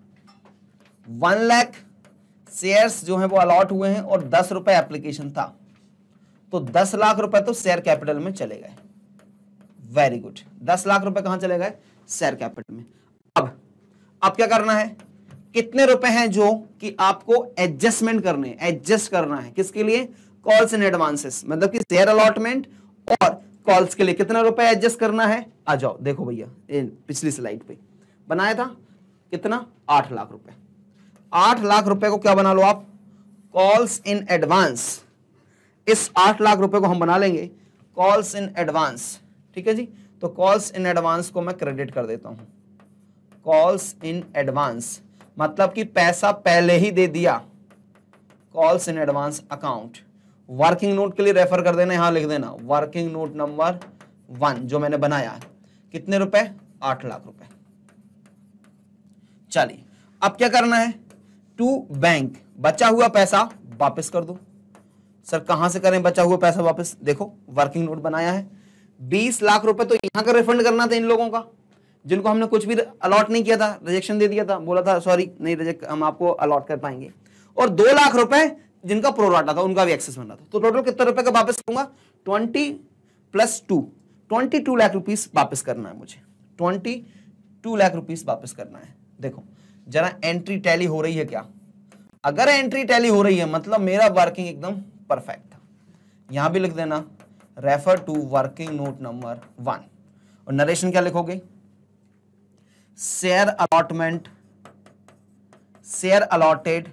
1 लाख शेयर्स जो है वो अलॉट हुए हैं और 10 रुपए एप्लीकेशन था, तो 10 लाख रुपए तो शेयर कैपिटल में चले गए। वेरी गुड, 10 लाख रुपए कहां चले गए? शेयर कैपिटल में। अब क्या करना है? कितने रुपए हैं जो कि आपको एडजस्टमेंट करने, एडजस्ट करना है किसके लिए? कॉल्स एंड एडवांसेस, मतलब कि शेयर अलॉटमेंट और कॉल्स के लिए कितना रुपए एडजस्ट करना है? आ जाओ देखो भैया, पिछली स्लाइड पे बनाया था कितना? 8 लाख रुपए। 8 लाख रुपए को क्या बना लो आप? Calls in advance. इस 8 लाख रुपए को हम बना लेंगे कॉल्स इन एडवांस। ठीक है जी, तो कॉल्स इन एडवांस को मैं क्रेडिट कर देता हूं। कॉल्स इन एडवांस मतलब कि पैसा पहले ही दे दिया। Calls in advance account. Working note के लिए रेफर कर देना, यहां लिख देना वर्किंग नोट नंबर 1 जो मैंने बनाया है। कितने रुपए? 8 लाख रुपए। चलिए, अब क्या करना है? टू बैंक, बचा हुआ पैसा वापस कर दो। सर कहां से करें बचा हुआ पैसा वापस? देखो वर्किंग नोट बनाया है, 20 लाख रुपए तो यहां का रिफंड करना था इन लोगों का जिनको हमने कुछ भी अलॉट नहीं किया था, रिजेक्शन दे दिया था, बोला था सॉरी नहीं रिजेक्ट, हम आपको अलॉट कर पाएंगे। और 2 लाख रुपए जिनका प्रोराटा था उनका भी एक्सेस बनना था। तो टोटल कितने रुपए का वापस करूंगा? 20 + 2, 22 लाख रुपीस वापस करना है मुझे। 22 लाख रुपीस वापस करना है। देखो जरा एंट्री टैली हो रही है क्या? अगर एंट्री टैली हो रही है मतलब मेरा वर्किंग एकदम परफेक्ट था। यहां भी लिख देना refer to working note number 1। और नरेशन क्या लिखोगे? Share allotment, share allotted,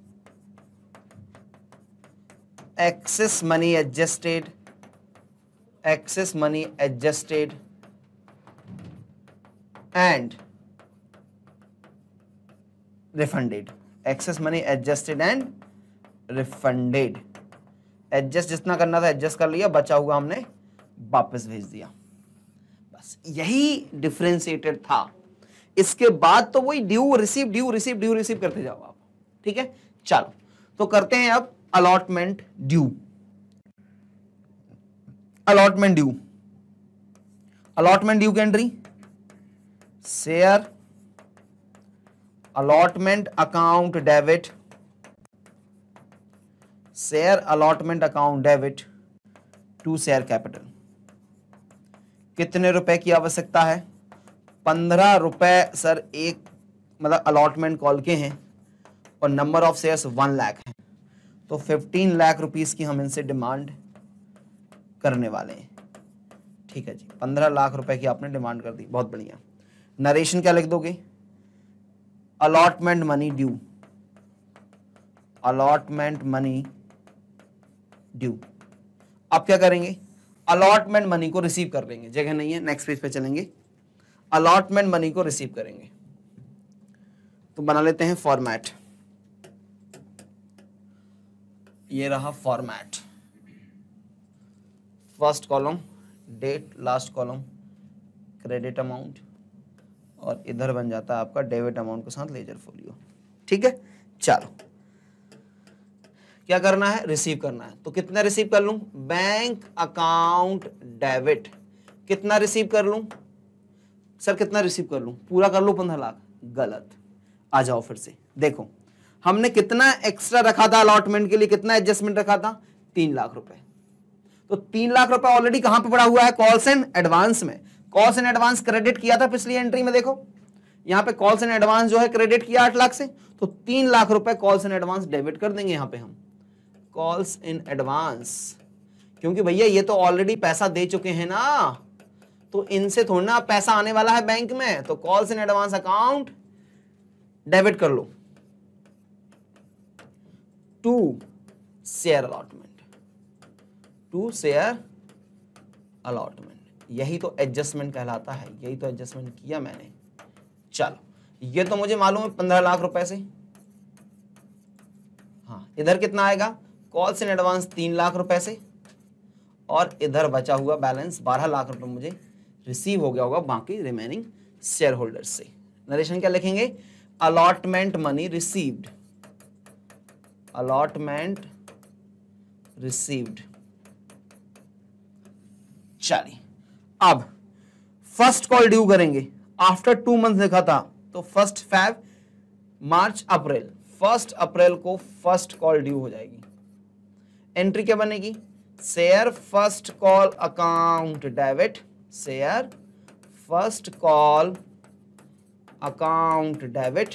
excess money adjusted, excess money adjusted and refunded. Excess money adjusted and refunded. Adjust जितना करना था एडजस्ट कर लिया, बचा हुआ हमने वापस भेज दिया। बस यही डिफरेंशिएटेड था। इसके बाद तो वही due receive, due receive, due receive करते जाओ आप। ठीक है, चलो तो करते हैं अब allotment due. Allotment due, allotment due की entry share allotment account debit, share allotment account debit to share capital. कितने रुपए की आवश्यकता है? 15 रुपए सर एक, मतलब अलॉटमेंट कॉल के हैं और नंबर ऑफ शेयर्स 1 लाख है, तो 15 लाख रुपीस की हम इनसे डिमांड करने वाले हैं। ठीक है जी, 15 लाख रुपए की आपने डिमांड कर दी, बहुत बढ़िया। नरेशन क्या लिख दोगे? Allotment money due, allotment money due. अब क्या करेंगे, अलॉटमेंट मनी को रिसीव कर लेंगे, जगह नहीं है, नेक्स्ट पेज पे चलेंगे। अलॉटमेंट मनी को रिसीव करेंगे तो बना लेते हैं फॉर्मेट। ये रहा format, first column date, last column credit amount, और इधर बन जाता है आपका डेबिट अमाउंट के साथ लेजर फोलियो। ठीक है, चलो क्या करना है, रिसीव करना है। तो कितना रिसीव कर लूं, बैंक अकाउंट डेबिट कितना रिसीव कर लूं, सर कितना रिसीव कर लूं, पूरा कर लूं 15 लाख, गलत। आ जाओ फिर से, देखो हमने कितना एक्स्ट्रा रखा था अलॉटमेंट के लिए, कितना एडजस्टमेंट रखा था, 3 लाख रुपए। तो 3 लाख रुपए ऑलरेडी कहां पे पड़ा हुआ है, कॉल्स एंड एडवांस में। कॉल्स एंड एडवांस क्रेडिट किया था पिछली एंट्री में, देखो यहां पे कॉल्स एंड एडवांस जो है क्रेडिट किया 8 लाख से, तो 3 लाख रुपए कॉल्स एंड एडवांस डेबिट कर देंगे यहां पे हम, कॉल्स इन एडवांस, क्योंकि भैया ये तो ऑलरेडी पैसा दे चुके हैं ना, तो इनसे थोड़ा ना पैसा आने वाला है बैंक में, तो calls in advance account debit कर लो to share allotment, to share allotment. यही तो एडजस्टमेंट कहलाता है, यही तो एडजस्टमेंट किया मैंने। चलो ये तो मुझे मालूम है 15 लाख रुपए से, हाँ इधर कितना आएगा, कॉल्स इन एडवांस 3 लाख रुपए से, और इधर बचा हुआ बैलेंस 12 लाख रुपए मुझे रिसीव हो गया होगा बाकी रिमेनिंग शेयर होल्डर्स से। नरेशन क्या लिखेंगे, allotment money received, allotment received. चलिए अब फर्स्ट कॉल ड्यू करेंगे, आफ्टर 2 मंथ लिखा था, तो 1 Feb, मार्च, अप्रैल, 1 अप्रैल को फर्स्ट कॉल ड्यू हो जाएगी। एंट्री क्या बनेगी, share first call account debit, share first call account debit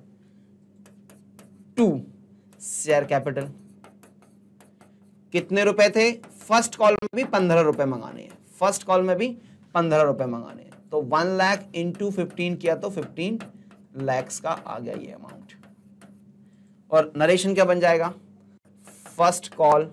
to share capital. कितने रुपए थे, फर्स्ट कॉल में भी 15 रुपए मंगाने हैं, फर्स्ट कॉल में भी 15 रुपए मंगाने हैं, तो 1 लाख इंटू 15 किया तो 15 लैक्स का आ गया ये अमाउंट। और नरेशन क्या बन जाएगा, first call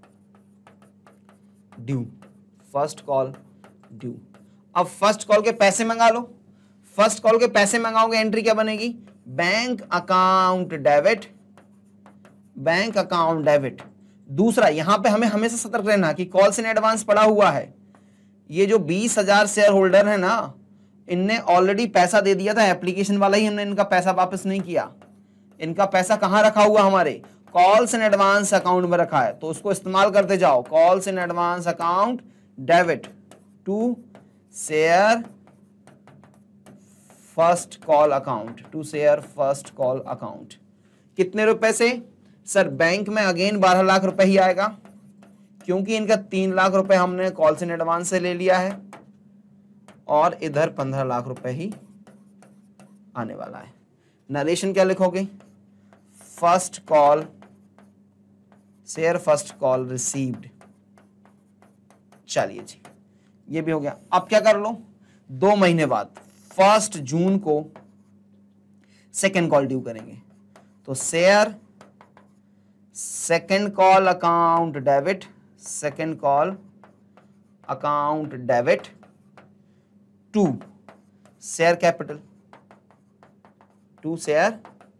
due, first call due. अब फर्स्ट कॉल के पैसे मंगा लो, फर्स्ट कॉल के पैसे मंगाओगे, एंट्री क्या बनेगी, bank account debit, bank account debit. दूसरा यहां पे हमें हमेशा सतर्क रहना कि कॉल्स इन एडवांस पड़ा हुआ है, ये जो 20,000 शेयर होल्डर है ना, इनने ऑलरेडी पैसा दे दिया था, एप्लीकेशन वाला ही हमने इनका पैसा वापस नहीं किया, इनका पैसा कहां रखा हुआ, हमारे कॉल्स इन एडवांस अकाउंट में रखा है, तो उसको इस्तेमाल करते जाओ, calls in advance account debit to share first call account, to share first call account. कितने रुपए से, सर बैंक में अगेन 12 लाख रुपए ही आएगा, क्योंकि इनका 3 लाख रुपए हमने कॉल्स इन एडवांस से ले लिया है, और इधर 15 लाख रुपए ही आने वाला है। नरेशन क्या लिखोगे, first call, share first call received. चलिए जी ये भी हो गया। अब क्या कर लो, 2 महीने बाद 1 जून को सेकेंड कॉल ड्यू करेंगे, तो share second call account debit, second call account debit to share capital, to share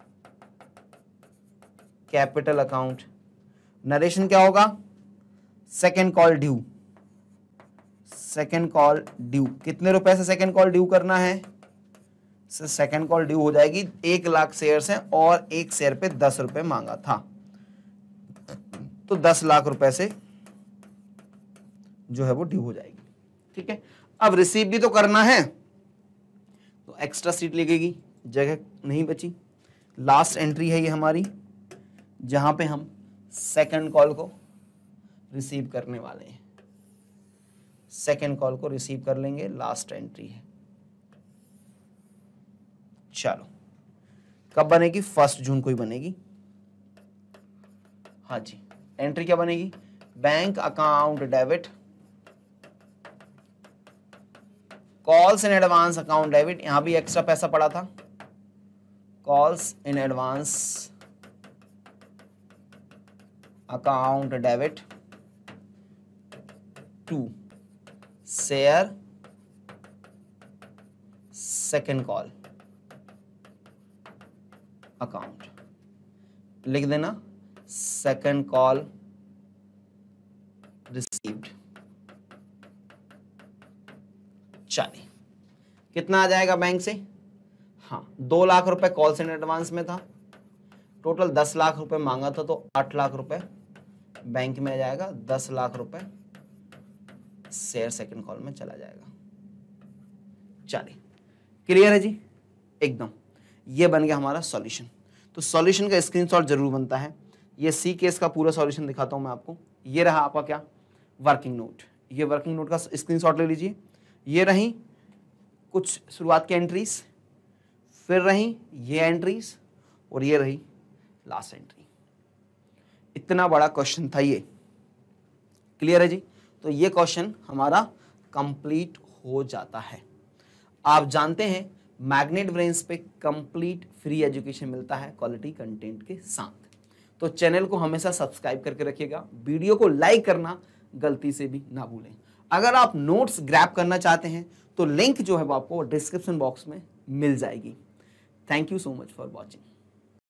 capital account. Narration क्या होगा, second call due, second call due. कितने रुपए से सेकेंड कॉल ड्यू करना है, सेकेंड कॉल ड्यू हो जाएगी, 1 लाख शेयर्स हैं और एक शेयर पे 10 रुपए मांगा था, तो 10 लाख रुपए से जो है वो ड्यू हो जाएगी। ठीक है, अब रिसीव भी तो करना है, तो एक्स्ट्रा सीट लगेगी, जगह नहीं बची। लास्ट एंट्री है ये हमारी, जहां पे हम सेकंड कॉल को रिसीव करने वाले हैं, सेकंड कॉल को रिसीव कर लेंगे, लास्ट एंट्री है। चलो कब बनेगी, 1 जून को ही बनेगी। हाँ जी, एंट्री क्या बनेगी, bank account debit, calls in advance account debit, यहां भी एक्स्ट्रा पैसा पड़ा था, calls in advance account debit to share second call account, लिख देना सेकेंड कॉल रिसीव्ड। चलिए कितना आ जाएगा बैंक से, हाँ 2 लाख रुपए कॉल सेंटर एडवांस में था, टोटल 10 लाख रुपए मांगा था, तो 8 लाख रुपए बैंक में आ जाएगा, 10 लाख रुपए शेयर सेकंड कॉल में चला जाएगा। चलिए क्लियर है जी एकदम, ये बन गया हमारा सॉल्यूशन। तो सॉल्यूशन का स्क्रीनशॉट जरूर बनता है। ये सी केस का पूरा सॉल्यूशन दिखाता हूं मैं आपको। ये रहा आपका क्या, वर्किंग नोट। ये वर्किंग नोट का स्क्रीनशॉट ले लीजिए। ये रही कुछ शुरुआत की एंट्रीज, फिर रही ये एंट्रीज, और ये रही लास्ट एंट्री। इतना बड़ा क्वेश्चन था ये, क्लियर है जी। तो ये क्वेश्चन हमारा कंप्लीट हो जाता है। आप जानते हैं मैग्नेट ब्रेन्स पे कंप्लीट फ्री एजुकेशन मिलता है क्वालिटी कंटेंट के साथ। तो चैनल को हमेशा सब्सक्राइब करके रखिएगा, वीडियो को लाइक करना गलती से भी ना भूलें। अगर आप नोट्स ग्रैब करना चाहते हैं तो लिंक जो है वो आपको डिस्क्रिप्शन बॉक्स में मिल जाएगी। Thank you so much for watching.